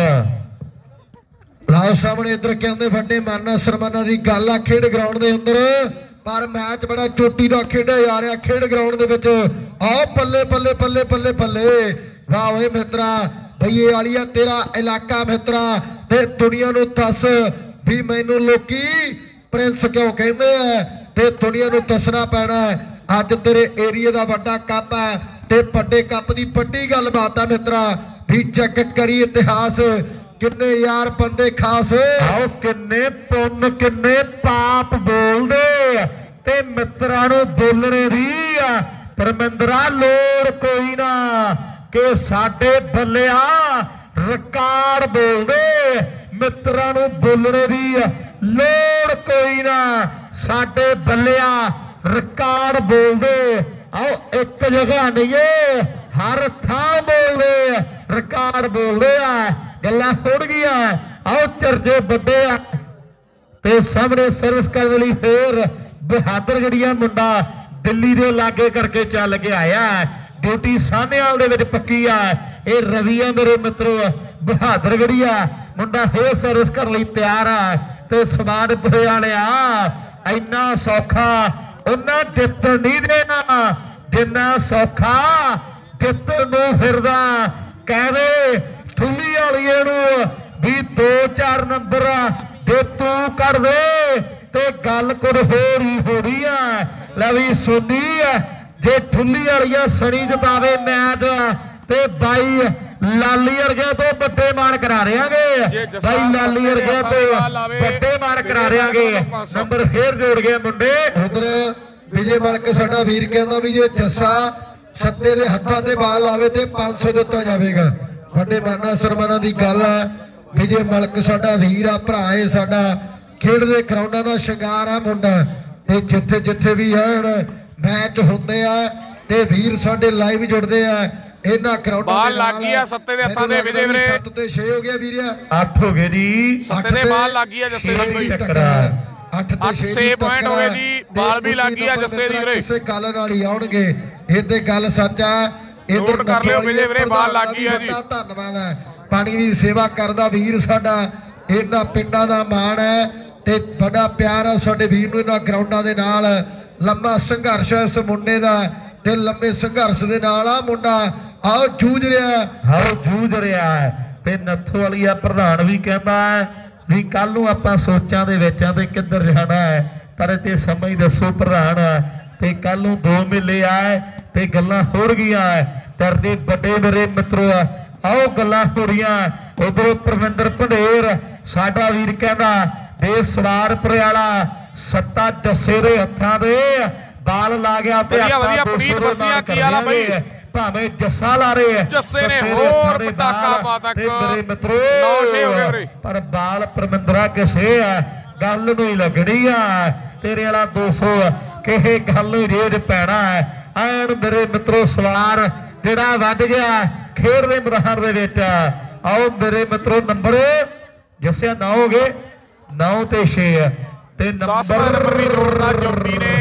लाओ सामने इधर कहते वड्डे माना सरमाना की गल आ खेड ग्राउंड के अंदर, पर मैच बड़ा चोटी का खेडा जा रहा खेड ग्राउंड के विच। आओ बल्ले बल्ले बल्ले बल्ले बल्ले वाह वे मित्रा भईए वालिया तेरा इलाका मित्रा ते दुनिया नूं दस भी मैनू लोकी प्रिंस क्यों कहते हैं ते दुनिया नूं दसना पैना है। अज तेरे एरिया का वड्डा कप है ते वड्डे कप की वड्डी गलबात है मित्रा भी चेक करी इतिहास किन्ने यार बंदे खास। आओ किन्ने पुन किन्ने पाप बोलदे ते मित्रां नूं बोलने दी परमिंदरा लोड़ कोई ना कि साडे बल्लिया रिकार्ड बोलदे। मित्रां नूं बोलने दी लोड़ कोई ना साडे बल्लिया रिकार्ड बोलदे। आओ एक जगह नहीं हर थां बोलदे रिकार्ड बोलदे आ गल्लां थोड़ गया। आओ चर्चे बड़े ते सामने सर्विस करने लई फिर बहादुर गढ़िया मुंडा दिल्ली दे लागे करके चल के आया। ड्यूटी सानेवाल दे विच पक्की आ। ये रवि है मेरे मित्रो बहादुर गढ़िया मुंडा फिर सर्विस करने लई तैयार है ते समान पुरे वालिया इन्ना सौखा उन्ना जित नहीं देना जिन्ना सौखा जित नूं फिरदा कहदे ठुली वाली भी 2-4 नंबर जे तू कर दे ते गल कुछ होर ही हो रही है। लवी सुनी जे ठुली वाली सनी जितावे मैच ते बाई लाली वर्गे तो बड़े मान करा देंगे। बाई लाली वर्गे तो बड़े मान करा देंगे। नंबर फिर जोड़ गए मुंडे। उधर विजय मलक साडा वीर कहता भी जे जस्सा सत्ते दे हत्थां ते बाल आवे ते 500 दिता जाएगा। वड्डे माना सरमाना की गल है विजय मलक साडा वीर आ भरा है साडा खेड दे ग्राउंडां दा शिंगार आ मुंडा ते जिथे जिथे भी है मैच होंदे आ ते वीर साडे लाइव जुड़दे आ इन्हां ग्राउंडां बाल लग गई आ सत्ते दे हत्थां दे विजय वीरे 7 ते 6 हो गया वीर 8 हो गए जी। सत्ते दे बाल लग गई आ जस्से दी कोई 8 ते 6 पॉइंट हो गए जी। बाल भी लग गई आ जस्से दी वीरे इसे गल नाल ही आउणगे इह ते गल सच आ। नोट कर लियो विजय वीरे बाल लग गई है जी। धन्यवाद है पानी की सेवा करदा वीर साडा इन्हां पिंडां दा मान है ते बड़ा प्यार है साडे वीर नूं इन्हां ग्राउंडां दे नाल। लंबा संघर्ष है इस मुंडे दा ते लंबे संघर्ष दे नाल आ मुंडा आओ जूझ रहा है। आओ जूझ रहा है ते नत्थो वालिया प्रधान भी कहता है भी कल नूं आपां सोचां दे विच आ ते किधर जाना है पर ते समझ दसो प्रधान ते कल नूं 2 मेले आए ते गल्लां होर गईयां तरदे बड़े मेरे मित्रो। आओ गल्लां हो रहीआं उधरों परमिंदर भंडेर साडा वीर कहंदा दे सवार परेआला सत्ता जस्से दे हत्थां दे बाल ला गया ते वधिया पुनीत बसिया की वाला बई भावें जस्सा ला रहे जस्से ने होर पटाका पा तक 9-6 हो गए वीरे पर बाल परमिंदरा किसे है गल नूं ही लगनी आ तेरे वाला 200 किहे गल नूं रेज पैना है। ऐन मेरे मित्रो सवार जिहड़ा वध गया खेड दे मैदान दे विच। आओ मेरे मित्रो नंबर जस्सिया 9 हो गए 9 ते 6 ते नंबर भी जोड़ना चौकी ने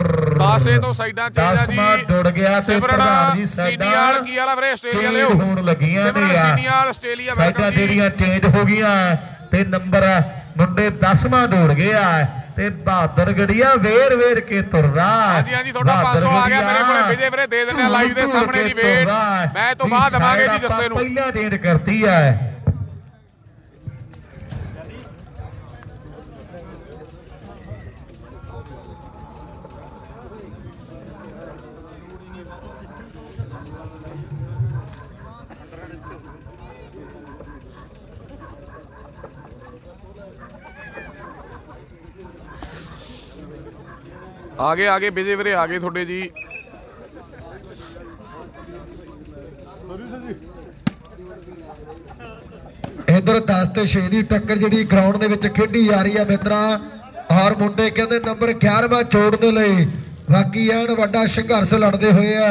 10 तो साइडां चाਹੀਦਾ ਜੀ जुड़ गया ते प्रधान जी सीनियर की वाला वीरे आस्ट्रेलिया ले होण लगीਆਂ ने सीनियर आस्ट्रेलिया साइडां ਜਿਹੜੀਆਂ चेंज हो गईਆਂ ते नंबर मुंडे 10वां जोड़ गया ते बहादुर गढ़िया वेर वेर के तुर रहा। हाँ जी थोड़ा 500 आ गया मेरे को विजय वीरे दे देने लाइव दे सामने दी वेट मैं तो बाद दवांगे जी जस्से नूं पहला डेट करती है। आगे विजय वीरे आगे थोड़े जी इधर 10 ते 6 की टक्कर जी ग्राउंड के खेडी जा रही है मित्रा और मुंडे कहते नंबर 11वां जोड़ने लई बाकी एन वड्डा संघर्ष लड़ते हुए है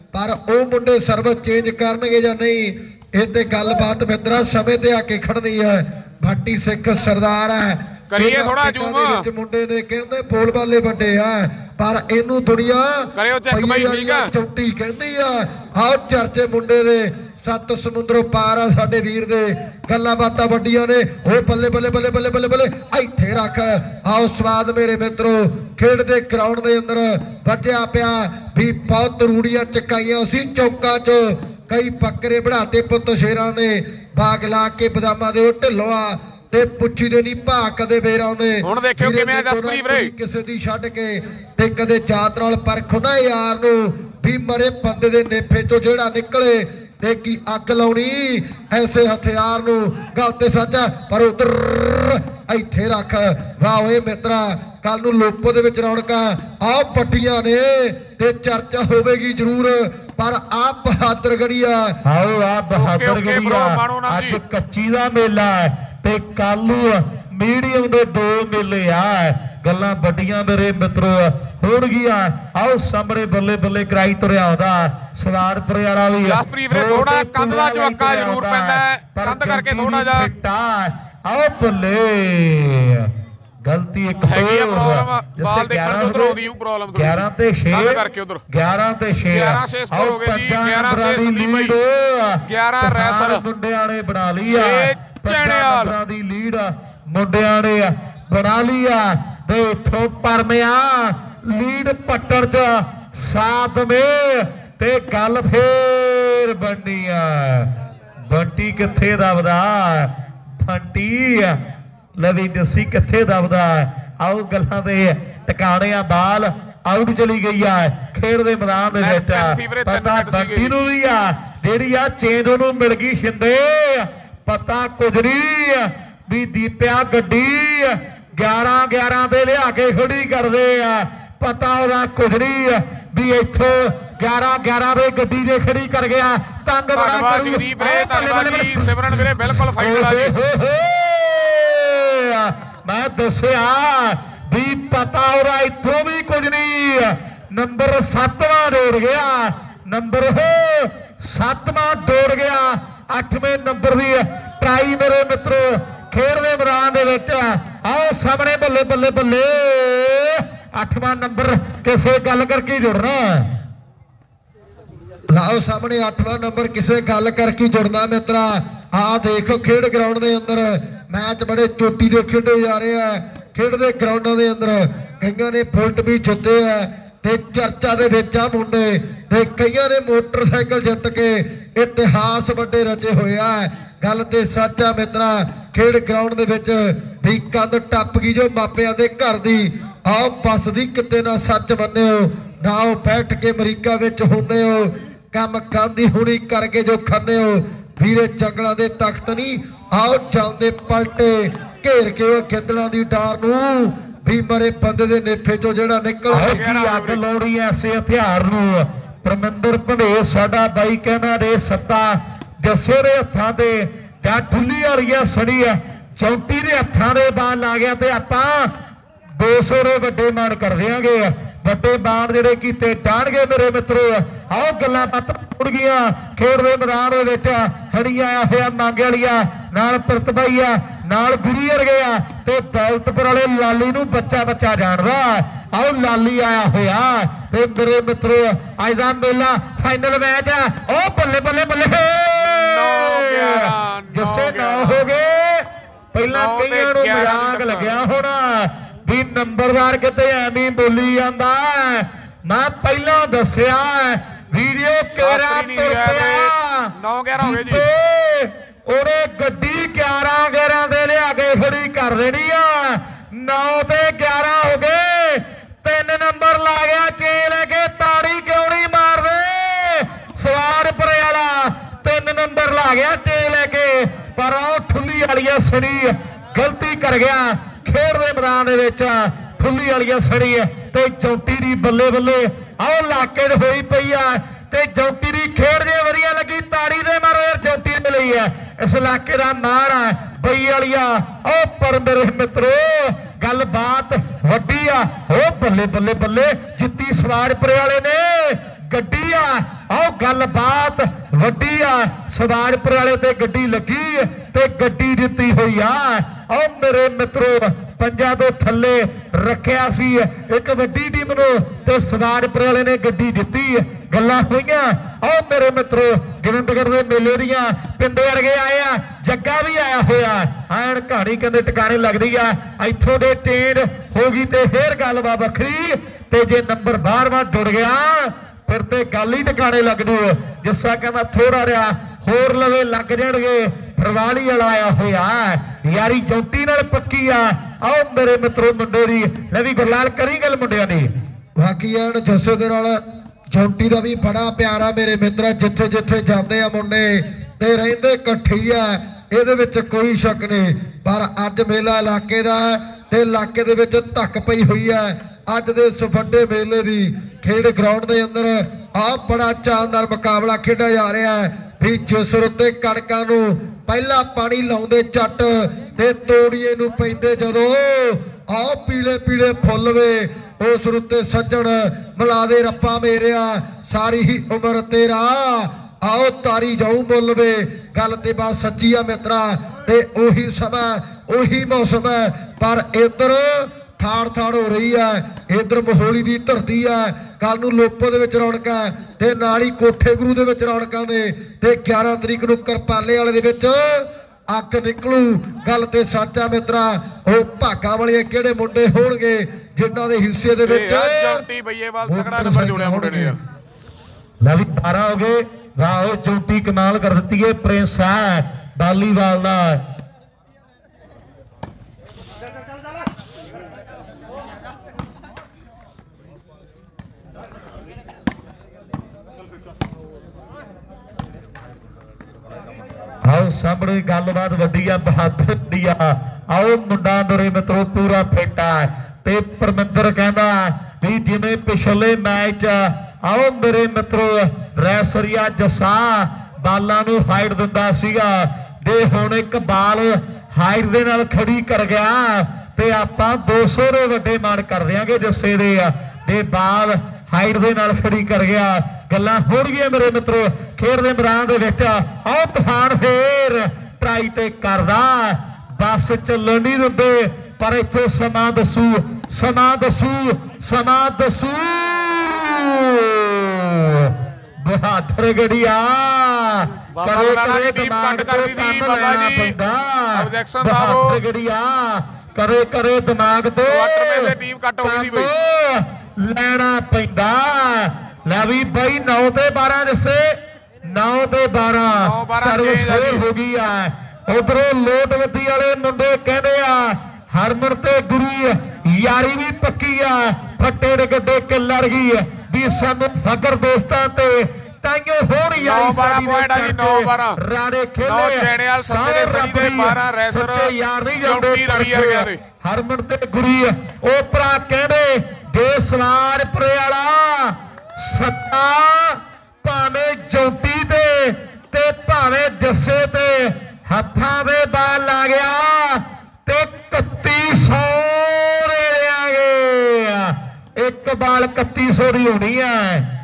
ਪਰ ਉਹ ਮੁੰਡੇ ਸਰਵਿਸ ਚੇਂਜ ਕਰਨਗੇ ਜਾਂ ਨਹੀਂ, ਇਹ ਤੇ ਗੱਲਬਾਤ ਮਿੱਤਰਾ ਸਮੇਂ ਤੇ ਆ ਕੇ ਖੜਨੀ ਹੈ। ਭਾਟੀ ਸਿੱਖ ਸਰਦਾਰ ਹੈ, ਕਰੀਏ ਥੋੜਾ ਜ਼ੂਮ। ਮੁੰਡੇ ਨੇ ਕਹਿੰਦੇ ਬੋਲ ਬਾਲੇ ਵੱਡੇ ਆ, ਪਰ ਇਹਨੂੰ ਦੁਨੀਆ ਕਰਿਓ ਚੈੱਕ ਬਾਈ, ਠੀਕ ਆ। ਚੌਟੀ ਕਹਿੰਦੀ ਆ। ਆਓ ਚਰਚੇ ਮੁੰਡੇ ਦੇ, ਸੱਤ ਸਮੁੰਦਰੋਂ ਪਾਰ ਆ ਸਾਡੇ ਵੀਰ ਦੇ, ਗੱਲਾਂ ਬਾਤਾਂ ਵੱਡੀਆਂ ਨੇ। ਓਏ ਬੱਲੇ ਬੱਲੇ ਬੱਲੇ ਬੱਲੇ ਬੱਲੇ ਬੱਲੇ, ਇੱਥੇ ਰੱਖ। ਆਓ ਸਵਾਦ ਮੇਰੇ ਮਿੱਤਰੋ, ਖੇਡ ਦੇ ਗਰਾਊਂਡ ਦੇ ਅੰਦਰ ਵੱਜਿਆ ਪਿਆ ਵੀ ਬਹੁਤ ਰੂੜੀਆਂ ਚਕਾਈਆਂ ਸੀ ਚੌਕਾਂ 'ਚ, ਕਈ ਬੱਕਰੇ ਬੜਾਤੇ ਪੁੱਤ ਸ਼ੇਰਾਂ ਦੇ, ਬਾਗ ਲਾ ਕੇ ਬਦਾਮਾਂ ਦੇ ਉਹ ਢਿੱਲੋਂ ਤੇ ਪੁੱਛੀ ਦੇ ਨਹੀਂ ਭਾ ਕਦੇ ਫੇਰ ਆਉਂਦੇ। ਹੁਣ ਦੇਖਿਓ ਕਿਵੇਂ ਆ ਜਸਪ੍ਰੀਤ ਵੀਰੇ, ਕਿਸੇ ਦੀ ਛੱਡ ਕੇ ਤੇ ਕਦੇ ਜਾਤ ਨਾਲ ਪਰਖ ਨਾ ਯਾਰ ਨੂੰ, ਵੀ ਮਰੇ ਬੰਦੇ ਦੇ ਨੇਫੇ ਤੋਂ ਜਿਹੜਾ ਨਿਕਲੇ ਤੇ ਕੀ ਅੱਗ ਲਾਉਣੀ ਐਸੇ ਹਥਿਆਰ ਨੂੰ। ਗੱਲ ਤੇ ਸੱਚ ਪਰ ਉਧਰ ਇੱਥੇ ਰੱਖ। ਵਾਹ ਓਏ ਮਿੱਤਰਾ, ਕੱਲ ਨੂੰ ਲੋਪੋ ਦੇ ਵਿੱਚ ਰੌਣਕਾਂ ਆਹ ਪੱਟੀਆਂ ਨੇ ਤੇ ਚਰਚਾ ਹੋਵੇਗੀ ਜ਼ਰੂਰ, ਪਰ ਆ ਬਹਾਦਰ ਗੜੀਆ। ਆਓ ਆ ਬਹਾਦਰ ਗੜੀਆ ਅੱਜ ਕੱਚੀ ਦਾ ਮੇਲਾ ਤੇ ਕੱਲ ਨੂੰ ਮੀਡੀਅਮ ਦੇ 2 ਮੇਲੇ ਆ। ਗੱਲਾਂ ਵੱਡੀਆਂ ਮੇਰੇ ਮਿੱਤਰੋ ਹੋਣਗੀਆਂ। ਆਓ ਸਾਹਮਣੇ ਬੱਲੇ ਬੱਲੇ ਕਰਾਈ ਤੁਰਿਆ ਆਉਂਦਾ ਸਵਾਰਪੁਰੇ ਵਾਲਾ ਵੀ। ਜਸਪ੍ਰੀਤ ਵੀਰੇ ਥੋੜਾ ਕੰਧ ਦਾ ਚਵੱਕਾ ਜ਼ਰੂਰ ਪੈਂਦਾ ਹੈ, ਕੰਧ ਕਰਕੇ ਥੋੜਾ ਜਿਹਾ। ਆਓ ਬੱਲੇ ਗਲਤੀ ਇੱਕ ਹੈਗੀ ਆ ਪ੍ਰੋਬਲਮ, ਬਾਲ ਦੇਖਣ ਤੋਂ ਉਧਰ ਆਉਂਦੀ ਉਹ ਪ੍ਰੋਬਲਮ 11 ਤੇ 6 ਕਰਕੇ ਉਧਰ 11 ਤੇ 6 11 6 ਸਕੋਰ ਹੋ ਗਏ ਜੀ। 11 6 ਸੰਦੀਪ ਬਾਈ, 11 ਰੈਸਰ ਮੁੰਡਿਆਂ ਨੇ ਬਣਾ ਲਈ ਆ। 6 ਚੈਣਿਆਲ ਦੀ ਲੀਡ ਮੁੰਡਿਆਂ ਨੇ ਬਣਾ ਲਈ ਆ ਤੇ ਇਥੋਂ ਪਰਮਿਆ ਲੀਡ ਪੱਟਰ ਚ ਸਾਥ ਮੇ ਤੇ ਗੱਲ ਫੇਰ ਬੰਡੀ ਆ। ਬੰਟੀ ਕਿੱਥੇ ਦਬਦਾ, ਫੰਟੀ ਲਵੀ ਜੱਸੀ ਕਿੱਥੇ ਦਬਦਾ। ਆਓ ਗੱਲਾਂ ਦੇ ਟਿਕਾਣੇ ਆ। ਬਾਲ ਆਊਟ ਚਲੀ ਗਈ ਆ ਖੇਡ ਦੇ ਮੈਦਾਨ ਦੇ ਵਿੱਚ। ਪਤਾ ਬੰਟੀ ਨੂੰ ਵੀ ਆ ਜਿਹੜੀ ਆ ਚੇਂਜ ਉਹਨੂੰ ਮਿਲ ਗਈ ਛਿੰਦੇ, ਪਤਾ ਕੁਝ ਨਹੀਂ ਵੀ ਦੀਪਿਆ ਗੱਡੀ 11-11 ਦੇ ਲਿਆ ਕੇ ਖੜੀ ਕਰਦੇ ਆ, ਪਤਾ ਉਹਦਾ ਕੁਝ ਨਹੀਂ ਵੀ ਇੱਥੋਂ 11-11 ਦੇ ਗੱਡੀ ਦੇ ਖੜੀ ਕਰ ਗਿਆ। ਤੰਗ ਬੜਾ ਜਗਦੀਪ ਰੇ, ਧੰਨਵਾਦ ਜੀ ਸਿਮਰਨ ਵੀਰੇ, ਬਿਲਕੁਲ ਫਾਈਨਲ ਆ ਜੀ। ਮੈਂ ਦੱਸਿਆ ਵੀ ਪਤਾ ਉਹਦਾ ਇੱਥੋਂ ਵੀ ਕੁਝ ਨਹੀਂ। ਨੰਬਰ 7ਵਾਂ ਦੌੜ ਗਿਆ, ਨੰਬਰ 7ਵਾਂ ਦੌੜ ਗਿਆ। 8ਵੇਂ ਨੰਬਰ ਦੀ ਟਰਾਈ ਮੇਰੇ ਮਿੱਤਰੋ ਖੇਡ ਦੇ ਮੈਦਾਨ ਦੇ ਵਿੱਚ। ਆਓ ਸਾਹਮਣੇ ਬੱਲੇ ਬੱਲੇ ਬੱਲੇ 8ਵਾਂ ਨੰਬਰ ਕਿਸੇ ਗੱਲ ਕਰਕੇ ਜੁੜਨਾ। ਲਾਓ ਸਾਹਮਣੇ 8ਵਾਂ ਨੰਬਰ ਕਿਸੇ ਗੱਲ ਕਰਕੇ ਜੁੜਨਾ ਮਿੱਤਰਾ। ਆ ਦੇਖੋ ਖੇਡ ਗਰਾਊਂਡ ਦੇ ਅੰਦਰ ਮੈਚ ਬੜੇ ਚੋਟੀ ਦੇ ਖੇਡੇ ਜਾ ਰਹੇ ਆ। ਖੇਡ ਦੇ ਗਰਾਊਂਡਾਂ ਦੇ ਅੰਦਰ ਕਈਆਂ ਨੇ ਫੁੱਟ ਵੀ ਜਿੱਤੇ ਆ ਤੇ ਚਰਚਾ ਦੇ ਵਿੱਚ ਆ ਮੁੰਡੇ, ਤੇ ਕਈਆਂ ਨੇ ਮੋਟਰਸਾਈਕਲ ਜਿੱਤ ਕੇ ਇਤਿਹਾਸ ਵੱਡੇ ਰਚੇ ਹੋਏ ਆ। ਗੱਲ ਤੇ ਸੱਚ ਆ ਮਿੱਤਰਾ, ਖੇਡ ਗਰਾਊਂਡ ਦੇ ਵਿੱਚ ਵੀ ਕੰਧ ਟੱਪ ਗਈ ਜੋ ਮਾਪਿਆਂ ਦੇ ਘਰ ਦੀ। ਆਓ ਬੱਸ ਦੀ ਕਿਤੇ ਨਾ ਸੱਚ ਮੰਨਿਓ, ਨਾ ਉਹ ਬੈਠ ਕੇ ਅਮਰੀਕਾ ਵਿੱਚ ਹੁੰਦੇ ਹੋ, ਕੰਮ ਕਾਂਦੀ ਹੁਣੀ ਕਰਕੇ ਜੋ ਖਾਂਦੇ ਹੋ। ਵੀਰੇ ਜੰਗਲਾਂ ਦੇ ਤਖਤ ਨਹੀਂ, ਆਓ ਚੱਲਦੇ ਪਲਟੇ ਘੇਰ ਕੇ ਉਹ ਗਿੱਦੜਾਂ ਦੀ ਡਾਰ ਨੂੰ ਵੀ ਮਰੇ ਬੰਦੇ ਦੇ ਨੇਫੇ ਚੋਂ ਜਿਹੜਾ ਨਿਕਲ ਅੱਗ ਲਾਉਣੀ ਐਸੇ ਹਥਿਆਰ ਨੂੰ। ਪਰਮਿੰਦਰ ਭੰਡੇ ਸਾਡਾ ਬਾਈ ਕਹਿੰਦਾ ਰੇ ਸੱਤਾ ਜੱਸੇ ਦੇ ਹੱਥਾਂ ਤੇ ਜਾਂ ਠੁੱਲੀ ਵਾਲੀਆਂ ਸੜੀ ਆ ਚੌਂਟੀ ਦੇ ਹੱਥਾਂ ਦੇ ਬਾਲ ਲਾ ਗਿਆ ਤੇ ਆਪਾਂ 200 ਦੇ ਵੱਡੇ ਮਾਣ ਕਰ ਦਿਆਂਗੇ। ਵੱਡੇ ਬਾਣ ਜਿਹੜੇ ਕੀਤੇ ਜਾਣਗੇ ਮੇਰੇ ਮਿੱਤਰੋ। ਆਓ ਗੱਲਾਂ ਬਾਤਾਂ ਉੜ ਗਈਆਂ ਖੇਡ ਦੇ ਮੈਦਾਨ ਦੇ ਵਿੱਚ। ਹੜੀ ਆਇਆ ਹੋਇਆ ਮੰਗੇ ਵਾਲੀਆ ਨਾਲ ਪ੍ਰਤਬਾਈ ਆ ਨਾਲ ਗੁਰੀ ਵਰਗੇ ਆ ਤੇ ਦੌਲਤਪੁਰ ਵਾਲੇ ਲਾਲੀ ਨੂੰ ਬੱਚਾ ਬੱਚਾ ਜਾਣਦਾ। ਆਓ ਲਾਲੀ ਆਇਆ ਹੋਇਆ ਤੇ ਮੇਰੇ ਮਿੱਤਰੋ ਅੱਜ ਦਾ ਮੇਲਾ ਫਾਈਨਲ ਮੈਚ ਆ। ਉਹ ਬੱਲੇ ਬੱਲੇ ਬੱਲੇ ਜਿੱਸੇ ਨਾ ਹੋ ਗਏ। ਪਹਿਲਾਂ ਕਈਆਂ ਨੂੰ ਮਜ਼ਾਕ ਲੱਗਿਆ ਹੋਣਾ ਵੀ ਨੰਬਰਦਾਰ ਕਿਤੇ ਐਵੇਂ ਬੋਲੀ ਜਾਂਦਾ। ਮੈਂ ਪਹਿਲਾਂ ਦੱਸਿਆ ਵੀਡੀਓ ਕਿਹੜਾ ਤੁਰ ਪਿਆ 9-11 ਹੋ ਗਏ ਜੀ। ਉਹਨੇ ਗੱਡੀ 11-11 ਦੇ ਲਿਆ ਕੇ ਖੜੀ ਕਰ ਦੇਣੀ ਆ। 9 ਤੇ 11 ਹੋ ਗਏ। 3 ਨੰਬਰ ਲਾ ਗਿਆ ਚੇ ਲੈ ਕੇ। ਤਾੜੀ ਕਿਉਂ ਨਹੀਂ ਮਾਰਦੇ ਸਵਾਰਪੁਰੇ ਵਾਲਾ। 3 ਨੰਬਰ ਲਾ ਗਿਆ ਚੇ ਲੈ ਕੇ, ਪਰ ਉਹ ਠੁੱਲੀ ਵਾਲੀਆ ਸੜੀ ਗਲਤੀ ਕਰ ਗਿਆ ਖੇਡ ਦੇ ਮੈਦਾਨ ਦੇ ਵਿੱਚ। ਠੁੱਲੀ ਵਾਲੀਆ ਸੜੀ ਤੇ ਚੌਂਟੀ ਦੀ ਬੱਲੇ ਬੱਲੇ। ਆਓ ਇਲਾਕੇ ਹੋਈ ਪਈ ਆ ਤੇ ਚੌਂਟੀ ਦੀ ਖੇਡ ਜੇ ਵਧੀਆ ਲੱਗੀ। ਤਾੜੀ ਦੇ ਮਾਰੋ ਯਾਰ, ਚੌਂਟੀ ਨੇ ਲਈ ਹੈ ਇਸ ਇਲਾਕੇ ਦਾ ਮਾਣ ਆ ਬਈ ਵਾਲੀਆ। ਉਹ ਪਰ ਮੇਰੇ ਮਿੱਤਰੋ ਗੱਲਬਾਤ ਵੱਡੀ ਆ। ਉਹ ਬੱਲੇ ਬੱਲੇ ਬੱਲੇ ਜਿੱਤੀ ਸਵਾਰਪੁਰੇ ਵਾਲੇ ਨੇ ਗੱਡੀ ਆ। आओ गलबात वड्डी आ सवारपुर वाले ते गड्डी लगी ते गड्डी जित्ती हुई आ। आओ मेरे मित्रों पंजा तो थले रखिया सी एक वड्डी टीम नूं ते सवारपुर वाले ने गड्डी जित्ती गल्लां होईयां। आओ मेरे मित्रों गोबिंदगढ़ दे मेले दियां पिंडे अरगे आए आ जग्गा भी आया होया आन कहानी कहंदे टिकाणे लगदी आ इत्थों दे चेंज हो गई ते फिर गलबात वखरी ते जे नंबर बार-बार जुड़ गया फिर ते गल ही टिकाणे लगदी जिसा कहना थोड़ा रहा होर लवे लग जाणगे फरवाली वाला आया होया यारी जौटी नाल पक्की आ। आओ मेरे मित्रों मुंडे दी लवी गुरलाल करी गल मुंडिया दी बाकी एन जस्से दे नाल जौटी दा भी बड़ा प्यारा मेरे मित्र जिथे जिथे जाते आ मुंडे ते रहिंदे इकट्ठे आ ਇਹਦੇ ਵਿੱਚ ਕੋਈ ਸ਼ੱਕ ਨਹੀਂ ਪਰ ਅੱਜ ਮੇਲਾ ਇਲਾਕੇ ਦਾ ਤੇ ਇਲਾਕੇ ਦੇ ਵਿੱਚ ਧੱਕ ਪਈ ਹੋਈ ਹੈ। ਅੱਜ ਦੇ ਇਸ ਵੱਡੇ ਮੇਲੇ ਦੀ ਖੇਡ ਗਰਾਊਂਡ ਦੇ ਅੰਦਰ ਆ ਬੜਾ ਸ਼ਾਨਦਾਰ ਮੁਕਾਬਲਾ ਖੇਡਿਆ ਜਾ ਰਿਹਾ ਹੈ ਵੀ ਜਿਸ ਰੁੱਤੇ ਕਣਕਾਂ ਨੂੰ ਪਹਿਲਾ ਪਾਣੀ ਲਾਉਂਦੇ ਚੱਟ ਤੇ ਤੋੜੀਏ ਨੂੰ ਪੈਂਦੇ ਜਦੋਂ ਆਹ ਪੀਲੇ ਪੀਲੇ ਫੁੱਲ ਵੇ ਉਸ ਰੁੱਤੇ ਸੱਜਣ ਮਿਲਾ ਦੇ ਰੱਪਾ ਮੇਰਿਆ ਸਾਰੀ ਹੀ ਉਮਰ ਤੇਰਾ आओ तारी जाऊ मुल वे गल ते बात सच्ची आ मित्रा ते ओही समा ओही मौसम है पर इधर थाड़ थाड़ हो रही है इधर मोहाली दी धरती है कल नूं लोपो दे विच रौनकां ते नाल ही कोठे गुरू दे विच रौनकां ने ते 11 तरीक नूं करपाले वाले दे विच अग निकलू गल ते सच्चा मित्रा ओ भागा वाले किहड़े मुंडे होणगे जिन्हां दे हिस्से दे विच जौटी बईएवाल तगड़ा नंबर जोड़िया मुंडे ने यार लै वी 12 हो गए राह चोटी कमाल कर दी है प्रिंस है डालीवाल का आओ सामने गलबात वड्डी आ बहादुर दी आ आओ मुंडा मेरे मित्रों पूरा फिट है ते परमिंदर कहंदा भी जिवें पिछले मैच आओ मेरे मित्रों रैसरिया जसा बालां नूं हाइट दिंदा सीगा ते हुण एक बाल हाइट दे नाल खड़ी कर गया ते आपां 200 दे वड्डे मान कर देंगे जस्से दे ते बाल हाइट दे नाल खड़ी कर गया गल्लां हो गईयां मेरे मित्रों खेड दे मैदान दे विच आओ तूफान फेर ट्राई ते करदा बस चलण नहीं दिंदे पर इत्थे समां दसू बहादुर गड़िया करे करे दिमाग तो काम लेना पैंदा बहादुर गड़िया करे करे दिमाग तो लेना पैंदा लै भी बई 9 ते 12 जैसे 9 ते 12 सर्विस हो गई है उधरों लोटवती वाले मुंडे कहते हरमन ते गुरु यारी भी पक्की आ फट्टे दे गड्डे किल लड़ गई भी सानू फकर दोस्तां ते ताइयों होर यारी साडी पॉइंट आ जी 9-12 राणे खेले 9 चैणेवाल संते दे सनी दे 12 रैसर यार नहीं चौटी रवि वर्गिया दे हरमन ते गुरु ओ भरा कहंदे जे सवारपुर वाला सत्ता भावें चौटी ते भावें जस्से ते हत्थां दे बाल ला गया ते 3100 एक बाल 3100 की होनी है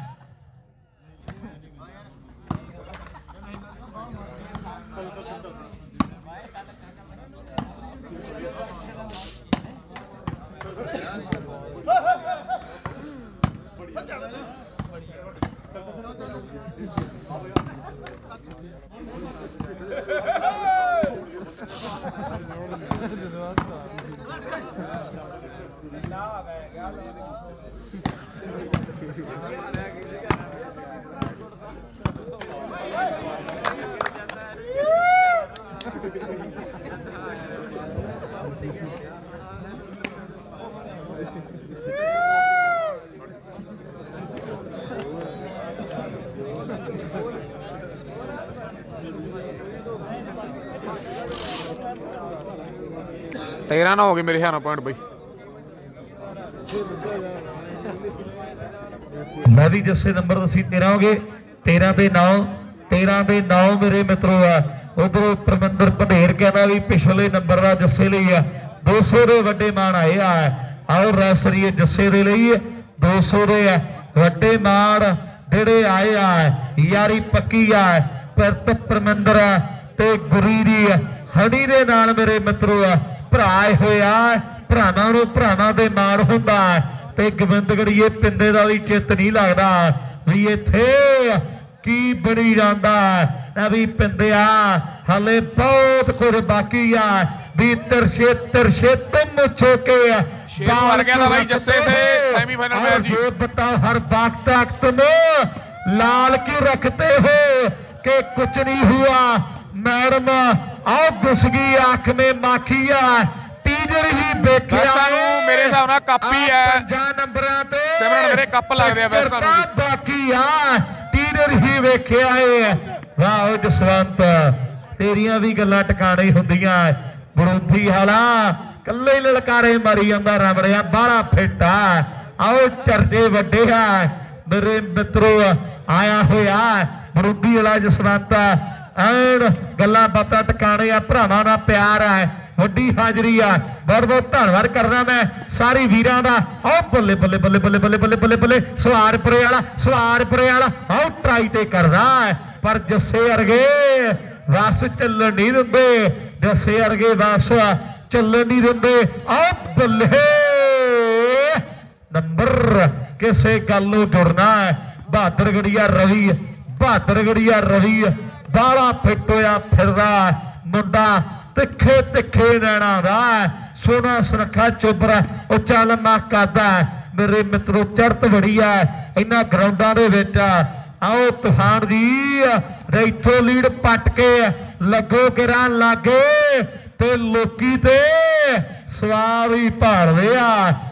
तेरह ना हो गए मेरे ख्याल पॉइंट भाई मैं भी जस्से नंबर दसी 13 हो गए 13 ते 9 मेरे मित्रों उधरों परमिंदर भनेर कहना भी पिछले नंबर का जस्से लिए 200 के वड्डे मान आए आओ रैसरी जस्से दे लिए 200 के वड्डे मान ਜਿਹੜੇ ਆਏ ਆ ਯਾਰੀ ਪੱਕੀ ਆ ਪਿਰਤ ਪਰਮਿੰਦਰ ਤੇ ਗੁਰੀ ਦੀ ਹਣੀ ਦੇ ਨਾਲ ਮੇਰੇ ਮਿੱਤਰੋ ਭਰਾਏ ਹੋਇਆ ਭਰਾਵਾਂ ਨੂੰ ਭਰਾਵਾਂ ਦੇ ਮਾਣ ਹੁੰਦਾ ਤੇ ਗੋਬਿੰਦਗੜੀਏ ਪਿੰਡੇ ਦਾ ਵੀ ਚਿੱਤ ਨਹੀਂ ਲੱਗਦਾ ਵੀ ਇੱਥੇ ਕੀ ਬਣੀ ਜਾਂਦਾ ਨਾ ਵੀ ਪਿੰਡਿਆ ਹਲੇ ਬਹੁਤ ਕੁਝ ਬਾਕੀ ਆ ਵੀ ਤਰਸ਼ੇ ਤੁਮ ਛੋਕੇ शेर मर गया था भाई जस्से से सेमीफाइनल में जी बताओ हर बात तक तुम लाल क्यों रखते हो कि कुछ नहीं हुआ मैडम आओ घुस गई आंख में माखिया टीजर ही बेखिया मेरे हिसाब नाल कप ही है 5 नंबरां ते सिमरन मेरे कप लगदे आ वैसे सानू बाकी आ टीजर ही वेखिया है वाह जसवंत तेरियां भी गल्लां टकाणे हुंदियां बड़ोधी हाला ਕੱਲੇ ਹੀ ਲਲਕਾਰੇ ਮਾਰੀ ਜਾਂਦਾ ਰਮੜਿਆ ਬਾਹਲਾ ਫਿੱਟ ਆ ਆਓ ਚਰਚੇ ਵੱਡੇ ਆ ਮੇਰੇ ਮਿੱਤਰੋ ਆਇਆ ਹੋਇਆ ਬਰੂਦੀ ਵਾਲਾ ਜਸਵੰਤ ਐਨ ਗੱਲਾਂ ਬਾਤਾਂ ਟਿਕਾਣੇ ਆ ਭਰਾਵਾਂ ਦਾ ਪਿਆਰ ਆ ਵੱਡੀ ਹਾਜ਼ਰੀ ਆ ਬਹੁਤ ਬਹੁਤ ਧੰਨਵਾਦ ਕਰਦਾ ਮੈਂ ਸਾਰੇ ਵੀਰਾਂ ਦਾ ਆਓ ਬੱਲੇ ਬੱਲੇ ਬੱਲੇ ਬੱਲੇ ਬੱਲੇ ਬੱਲੇ ਬੱਲੇ ਬੱਲੇ ਸਵਾਰਪੁਰੇ ਵਾਲਾ ਆਓ ਟਰਾਈ ਤੇ ਕਰਦਾ ਪਰ ਜੱਸੇ ਵਰਗੇ ਵਸ ਚੱਲਣ ਨਹੀਂ ਦਿੰਦੇ ਜੱਸੇ ਵਰਗੇ ਵਸ ਚੱਲਣ ਨਹੀਂ ਦਿੰਦੇ ਆ ਬੱਲੇ ਨੰਬਰ ਕਿਸੇ ਗੱਲ ਨੂੰ ਜੁੜਨਾ ਹੈ ਬਹਾਦਰਗੜੀਆ ਰਵੀ ਬਾਹਲਾ ਫਿੱਟ ਹੋਇਆ ਫਿਰਦਾ ਮੁੰਡਾ ਤਿੱਖੇ ਨੈਣਾ ਦਾ ਸੋਹਣਾ ਸੁਰੱਖਾ ਚੋਬਰਾ ਉੱਚਾ ਲੰਮਾ ਕਰਦਾ ਮੇਰੇ ਮਿੱਤਰੋ ਚੜਤ ਬੜੀ ਆ ਇਹਨਾਂ ਗਰਾਊਂਡਾਂ ਦੇ ਵਿੱਚ ਆਓ ਤੂਫਾਨ ਦੀ ਇੱਥੋਂ ਲੀਡ ਪੱਟ ਕੇ ਲੱਗੋ ਗਿਰਾਂ ਲਾਗੇ ਤੇ ਲੋਕੀ ਤੇ ਸਵਾਰ ਹੀ ਭਾਲਦੇ ਆ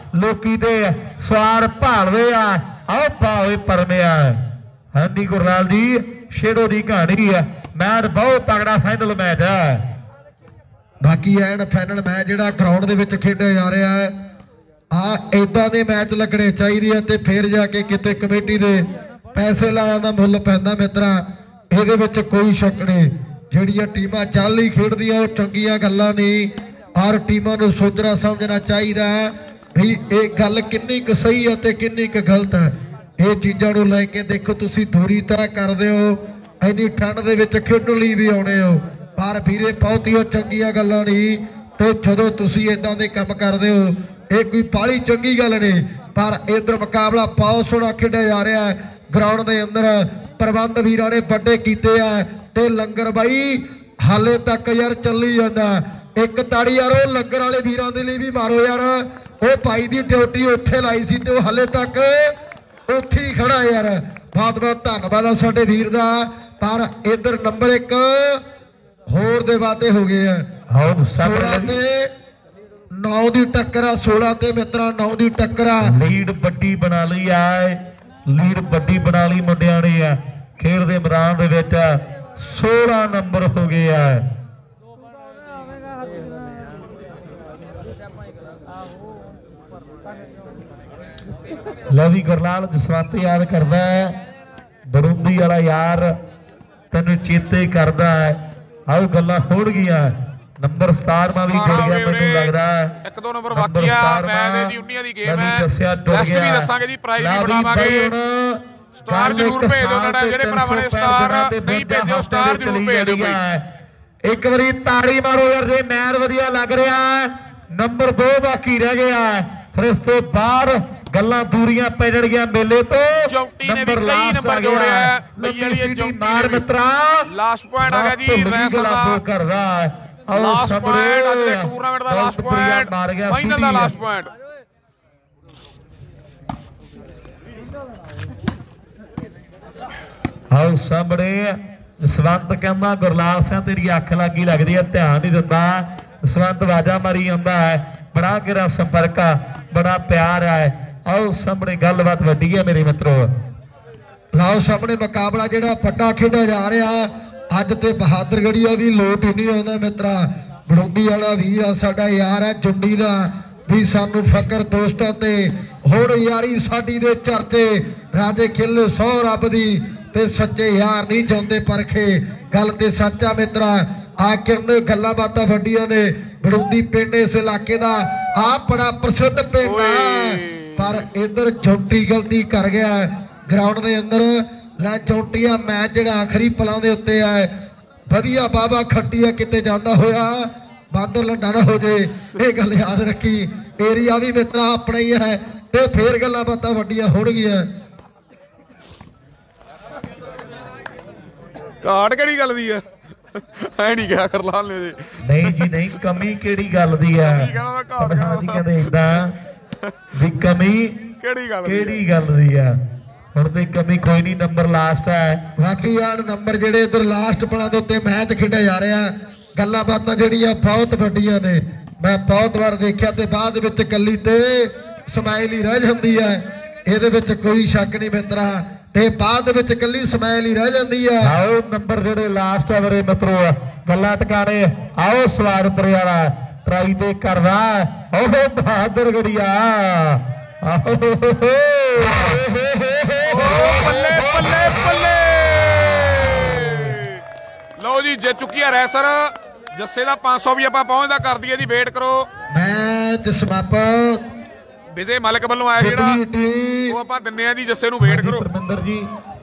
ਆਓ ਭਾਵੇਂ ਪਰਮਿਆ ਹਾਂਜੀ ਗੁਰਲਾਲ ਜੀ ਸ਼ੇਰੋ ਦੀ ਕਹਾਣੀ ਆ ਮੈਚ ਬਹੁਤ ਤਗੜਾ ਫਾਈਨਲ ਮੈਚ ਹੈ ਬਾਕੀ ਐਨ ਫਾਈਨਲ ਮੈਚ ਜਿਹੜਾ ਗਰਾਊਂਡ ਦੇ ਵਿੱਚ ਖੇਡਿਆ ਜਾ ਰਿਹਾ ਹੈ ਆ ਇਦਾਂ ਦੇ ਮੈਚ ਲੱਗਣੇ ਚਾਹੀਦੇ ਆ ਤੇ ਫਿਰ ਜਾ ਕੇ ਕਿਤੇ ਕਮੇਟੀ ਦੇ ਪੈਸੇ ਲਾਉਣ ਦਾ ਮੁੱਲ ਪੈਂਦਾ ਮਿੱਤਰਾ ਇਹਦੇ ਵਿੱਚ ਕੋਈ ਸ਼ੱਕ ਨਹੀਂ ਜਿਹੜੀਆਂ ਟੀਮਾਂ ਚੱਲ ਹੀ ਖੇਡਦੀਆਂ ਉਹ ਚੰਗੀਆਂ ਗੱਲਾਂ ਨਹੀਂ ਹਰ ਟੀਮਾਂ ਨੂੰ ਸੋਚਣਾ ਸਮਝਣਾ ਚਾਹੀਦਾ ਵੀ ਇਹ ਗੱਲ ਕਿੰਨੀ ਕੁ ਸਹੀ ਹੈ ਤੇ ਕਿੰਨੀ ਕੁ ਗਲਤ ਹੈ ਇਹ ਚੀਜ਼ਾਂ ਨੂੰ ਲੈ ਕੇ ਦੇਖੋ ਤੁਸੀਂ ਦੂਰੀ ਤੈਅ ਕਰਦੇ ਹੋ ਇੰਨੀ ਠੰਡ ਦੇ ਵਿੱਚ ਖੇਡਣ ਲਈ ਵੀ ਆਉਣੇ ਹੋ ਪਰ ਵੀਰੇ ਬਹੁਤੀਆਂ ਚੰਗੀਆਂ ਗੱਲਾਂ ਨਹੀਂ ਤੇ ਜਦੋਂ ਤੁਸੀਂ ਇਦਾਂ ਦੇ ਕੰਮ ਕਰਦੇ ਹੋ ਇਹ ਕੋਈ ਬਾਹਲੀ ਚੰਗੀ ਗੱਲ ਨਹੀਂ ਪਰ ਇਧਰ ਮੁਕਾਬਲਾ ਬਹੁਤ ਸੋਹਣਾ ਖੇਡਿਆ ਜਾ ਰਿਹਾ ਹੈ ਗਰਾਊਂਡ ਦੇ ਅੰਦਰ ਪ੍ਰਬੰਧ ਵੀਰਾਂ ਨੇ ਵੱਡੇ ਕੀਤੇ ਆ ਤੇ ਲੰਗਰ ਬਾਈ ਹਾਲੇ ਤੱਕ ਯਾਰ ਚੱਲੀ ਜਾਂਦਾ ਇੱਕ ਤਾੜੀ ਯਾਰ ਉਹ ਲੰਗਰ ਵਾਲੇ ਵੀਰਾਂ ਦੇ ਲਈ ਵੀ ਮਾਰੋ ਯਾਰ ਉਹ ਭਾਈ ਦੀ ਡਿਊਟੀ ਉੱਥੇ ਲਾਈ ਸੀ ਤੇ ਉਹ ਹਾਲੇ ਤੱਕ ਉੱਥੇ ਹੀ ਖੜਾ ਯਾਰ ਬਹੁਤ ਬਹੁਤ ਧੰਨਵਾਦ ਆ ਸਾਡੇ ਵੀਰ ਦਾ ਪਰ ਇਧਰ ਨੰਬਰ 1 ਹੋਰ ਦੇ ਵਾਅਦੇ ਹੋ ਗਏ ਆ 16 ਤੇ 9 ਦੀ ਟੱਕਰ ਆ 16 ਤੇ ਮਿੱਤਰਾ 9 ਦੀ ਟੱਕਰ ਆ ਲੀਡ ਵੱਡੀ ਬਣਾ ਲਈ ਮੁੰਡਿਆਂ ਨੇ ਆ ਖੇਡ ਦੇ ਮੈਦਾਨ ਦੇ ਵਿੱਚ 16 ਨੰਬਰ ਹੋ ਗਏ ਆ ਲਵੀ ਗੁਰਲਾਲ ਜਸਵੰਤ ਯਾਦ ਕਰਦਾ ਬਰੂੰਦੀ ਵਾਲਾ ਯਾਰ ਤੈਨੂੰ ਚੇਤੇ ਕਰਦਾ ਆਓ ਗੱਲਾਂ ਹੋਣਗੀਆਂ ਨੰਬਰ 17ਵਾਂ ਵੀ ਜੁੜ ਗਿਆ ਮੈਨੂੰ ਲੱਗਦਾ 1-2 ਨੰਬਰ ਬਾਕੀ ਆ ਮੈਚ ਦੀ 19 ਦੀ ਗੇਮ ਹੈ ਨੈਕਸਟ ਵੀ ਦੱਸਾਂਗੇ ਜੀ ਪ੍ਰਾਈਜ਼ ਵੀ ਬਣਾਵਾਂਗੇ ਸਟਾਰ ਜ਼ਰੂਰ ਭੇਜ ਦਿਓ ਤੁਹਾਡਾ ਜਿਹੜੇ ਭਰਾਵਾਂ ਨੇ ਸਟਾਰ ਨਹੀਂ ਭੇਜਿਓ ਸਟਾਰ ਜ਼ਰੂਰ ਭੇਜ ਦਿਓ ਭਾਈ ਇੱਕ ਵਾਰੀ ਤਾੜੀ ਮਾਰੋ ਯਾਰ ਜੇ ਮੈਚ ਵਧੀਆ ਲੱਗ ਰਿਹਾ ਨੰਬਰ 2 ਬਾਕੀ ਰਹਿ ਗਿਆ ਫਿਰ ਇਸ ਤੋਂ ਬਾਅਦ ਗੱਲਾਂ ਦੂਰੀਆਂ ਪੈ ਜਾਣਗੀਆਂ ਮੇਲੇ ਤੋਂ ਚੌਂਟੀ ਨੇ ਵੀ ਕਈ ਨੰਬਰ ਜੋੜਿਆ ਲਈ ਵਾਲੀ ਚੌਂਟੀ ਮਾਰ ਮਿੱਤਰਾ ਲਾਸਟ ਪੁਆਇੰਟ ਆ ਗਿਆ ਜੀ ਰੈਸਲ ਦਾ ਕਰਦਾ ਲਾਸਟ ਪੁਆਇੰਟ ਅੱਜ ਦੇ ਟੂਰਨਾਮੈਂਟ ਦਾ ਲਾਸਟ ਪੁਆਇੰਟ ਫਾਈਨਲ ਦਾ ਲਾਸਟ ਪੁਆਇੰਟ ਆਓ ਸਾਹਮਣੇ ਜਸਵੰਤ ਕਹਿੰਦਾ ਗੁਰਲਾਲ ਸਿੰਘ ਤੇਰੀ ਅੱਖ ਲੱਗੀ ਲੱਗਦੀ ਹੈ ਧਿਆਨ ਨਹੀਂ ਦਿੰਦਾ ਜਸਵੰਤ ਆਵਾਜ਼ਾਂ ਮਾਰੀ ਜਾਂਦਾ ਹੈ ਬੜਾ ਗਹਿਰਾ ਸੰਪਰਕ ਆ ਬੜਾ ਪਿਆਰ ਹੈ ਆਓ ਸਾਹਮਣੇ ਗੱਲਬਾਤ ਵੱਡੀ ਹੈ ਮੇਰੇ ਮਿੱਤਰੋ ਲਾਓ ਸਾਹਮਣੇ ਮੁਕਾਬਲਾ ਜਿਹੜਾ ਵੱਡਾ ਖੇਡਿਆ ਜਾ ਰਿਹਾ ਅੱਜ ਤੇ ਬਹਾਦਰਗੜੀਆ ਵੀ ਲੋਟ ਹੀ ਨਹੀਂ ਆਉਂਦਾ ਮਿੱਤਰਾ ਬੜੋਦੀ ਵਾਲਾ ਵੀਰ ਆ ਸਾਡਾ ਯਾਰ ਹੈ ਜੁੰਡੀ ਦਾ ਵੀ ਸਾਨੂੰ ਫਕਰ ਦੋਸਤਾਂ ਤੇ ਹੁਣ ਯਾਰੀ ਸਾਡੀ ਦੇ ਚਰਚੇ ਰਾਜੇ ਖਿੱਲ 100 ਰੱਬ ਦੀ ਤੇ ਸੱਚੇ ਯਾਰ ਨਹੀਂ ਚਾਹੁੰਦੇ ਪਰਖੇ ਗੱਲ ਤੇ ਸੱਚਾ ਮਿੱਤਰਾ ਆ ਕਹਿੰਦੇ ਗੱਲਾਂ ਬਾਤਾਂ ਵੱਡੀਆਂ ਨੇ ਬੜੋਦੀ ਪਿੰਡ ਇਸ ਇਲਾਕੇ ਦਾ ਆ ਬੜਾ ਪ੍ਰਸਿੱਧ ਪਿੰਡ ਹੈ ਪਰ ਇਧਰ ਛੋਟੀ ਗਲਤੀ ਕਰ ਗਿਆ ਗਰਾਊਂਡ ਦੇ ਅੰਦਰ। ਲੈ ਚੌਂਟੀਆ ਮੈਚ ਜਿਹੜਾ ਆਖਰੀ ਪਲਾਂ ਦੇ ਉੱਤੇ ਆ, ਵਧੀਆ ਬਾਬਾ ਖੱਟੀਆ ਕਿਤੇ ਜਾਂਦਾ ਹੋਇਆ ਬਾਂਦਰ ਲੰਡਾ ਨਾ ਹੋ ਜੇ, ਇਹ ਗੱਲ ਯਾਦ ਰੱਖੀ। ਏਰੀਆ ਵੀ ਮਿੱਤਰਾ ਆਪਣਾ ਹੀ ਹੈ ਤੇ ਫੇਰ ਗੱਲਾਂ ਬਾਤਾਂ ਵੱਡੀਆਂ ਹੋਣਗੀਆਂ। ਘਾਟ ਕਿਹੜੀ ਗੱਲ ਦੀ ਆ? ਐ ਨਹੀਂ ਕਿਹਾ ਕਰਲਾਲ ਨੇ ਜੀ। ਨਹੀਂ ਜੀ ਨਹੀਂ, ਕਮੀ ਕਿਹੜੀ ਗੱਲ ਦੀ ਆ? ਕਹਿੰਦੇ ਇਦਾਂ ਵੀ ਕਮੀ ਕਿਹੜੀ ਗੱਲ ਦੀ ਆ? ਹੁਣ ਤੇ ਕਮੀ ਕੋਈ ਨਹੀਂ, ਨੰਬਰ ਲਾਸਟ ਹੈ। ਬਾਕੀ ਆਣ ਨੰਬਰ ਜਿਹੜੇ ਇਧਰ ਲਾਸਟ ਪਲਾਂ ਦੇ ਉੱਤੇ ਮੈਚ ਖੇਡਿਆ ਜਾ ਰਿਹਾ, ਗੱਲਾਂ ਬਾਤਾਂ ਜਿਹੜੀਆਂ ਬਹੁਤ ਵੱਡੀਆਂ ਨੇ। ਮੈਂ ਬਹੁਤ ਵਾਰ ਦੇਖਿਆ ਤੇ ਬਾਅਦ ਵਿੱਚ ਕੱਲੀ ਤੇ ਸਮਾਈਲ ਹੀ ਰਹਿ ਜਾਂਦੀ ਹੈ, ਇਹਦੇ ਵਿੱਚ ਕੋਈ ਸ਼ੱਕ ਨਹੀਂ ਮਿੱਤਰਾ। ਤੇ ਬਾਅਦ ਵਿੱਚ ਕੱਲੀ ਸਮਾਈਲ ਹੀ ਰਹਿ ਜਾਂਦੀ ਆ। ਆਓ ਨੰਬਰ ਜਿਹੜੇ ਲਾਸਟ ਆ ਮੇਰੇ ਮਿੱਤਰੋ, ਗੱਲਾਂ ਟਿਕਾਣੇ। ਆਓ ਸਵਾਰਪੁਰ ਵਾਲਾ ਟਰਾਈ ਤੇ ਕਰਦਾ, ਓਹ ਬਹਾਦਰ ਗੜੀਆ। ਆਹੋ ਬੱਲੇ ਬੱਲੇ ਬੱਲੇ। ਲਓ ਜੀ ਜਿੱਤ ਚੁੱਕੀ ਆ ਰੈਸਰ। ਜੱਸੇ ਦਾ 500 ਵੀ ਆਪਾਂ ਪਹੁੰਚਦਾ ਕਰ ਦਈਏ ਦੀ, ਵੇਟ ਕਰੋ। ਮੈਚ ਸਮਾਪਤ। ਵਿਜੇ ਮਲਕ ਵੱਲੋਂ ਆਇਆ ਜਿਹੜਾ ਉਹ ਆਪਾਂ ਦਿੰਨੇ ਆ ਜੀ, ਜੱਸੇ ਨੂੰ ਵੇਟ ਕਰੋ। ਪਰਮਿੰਦਰ ਜੀ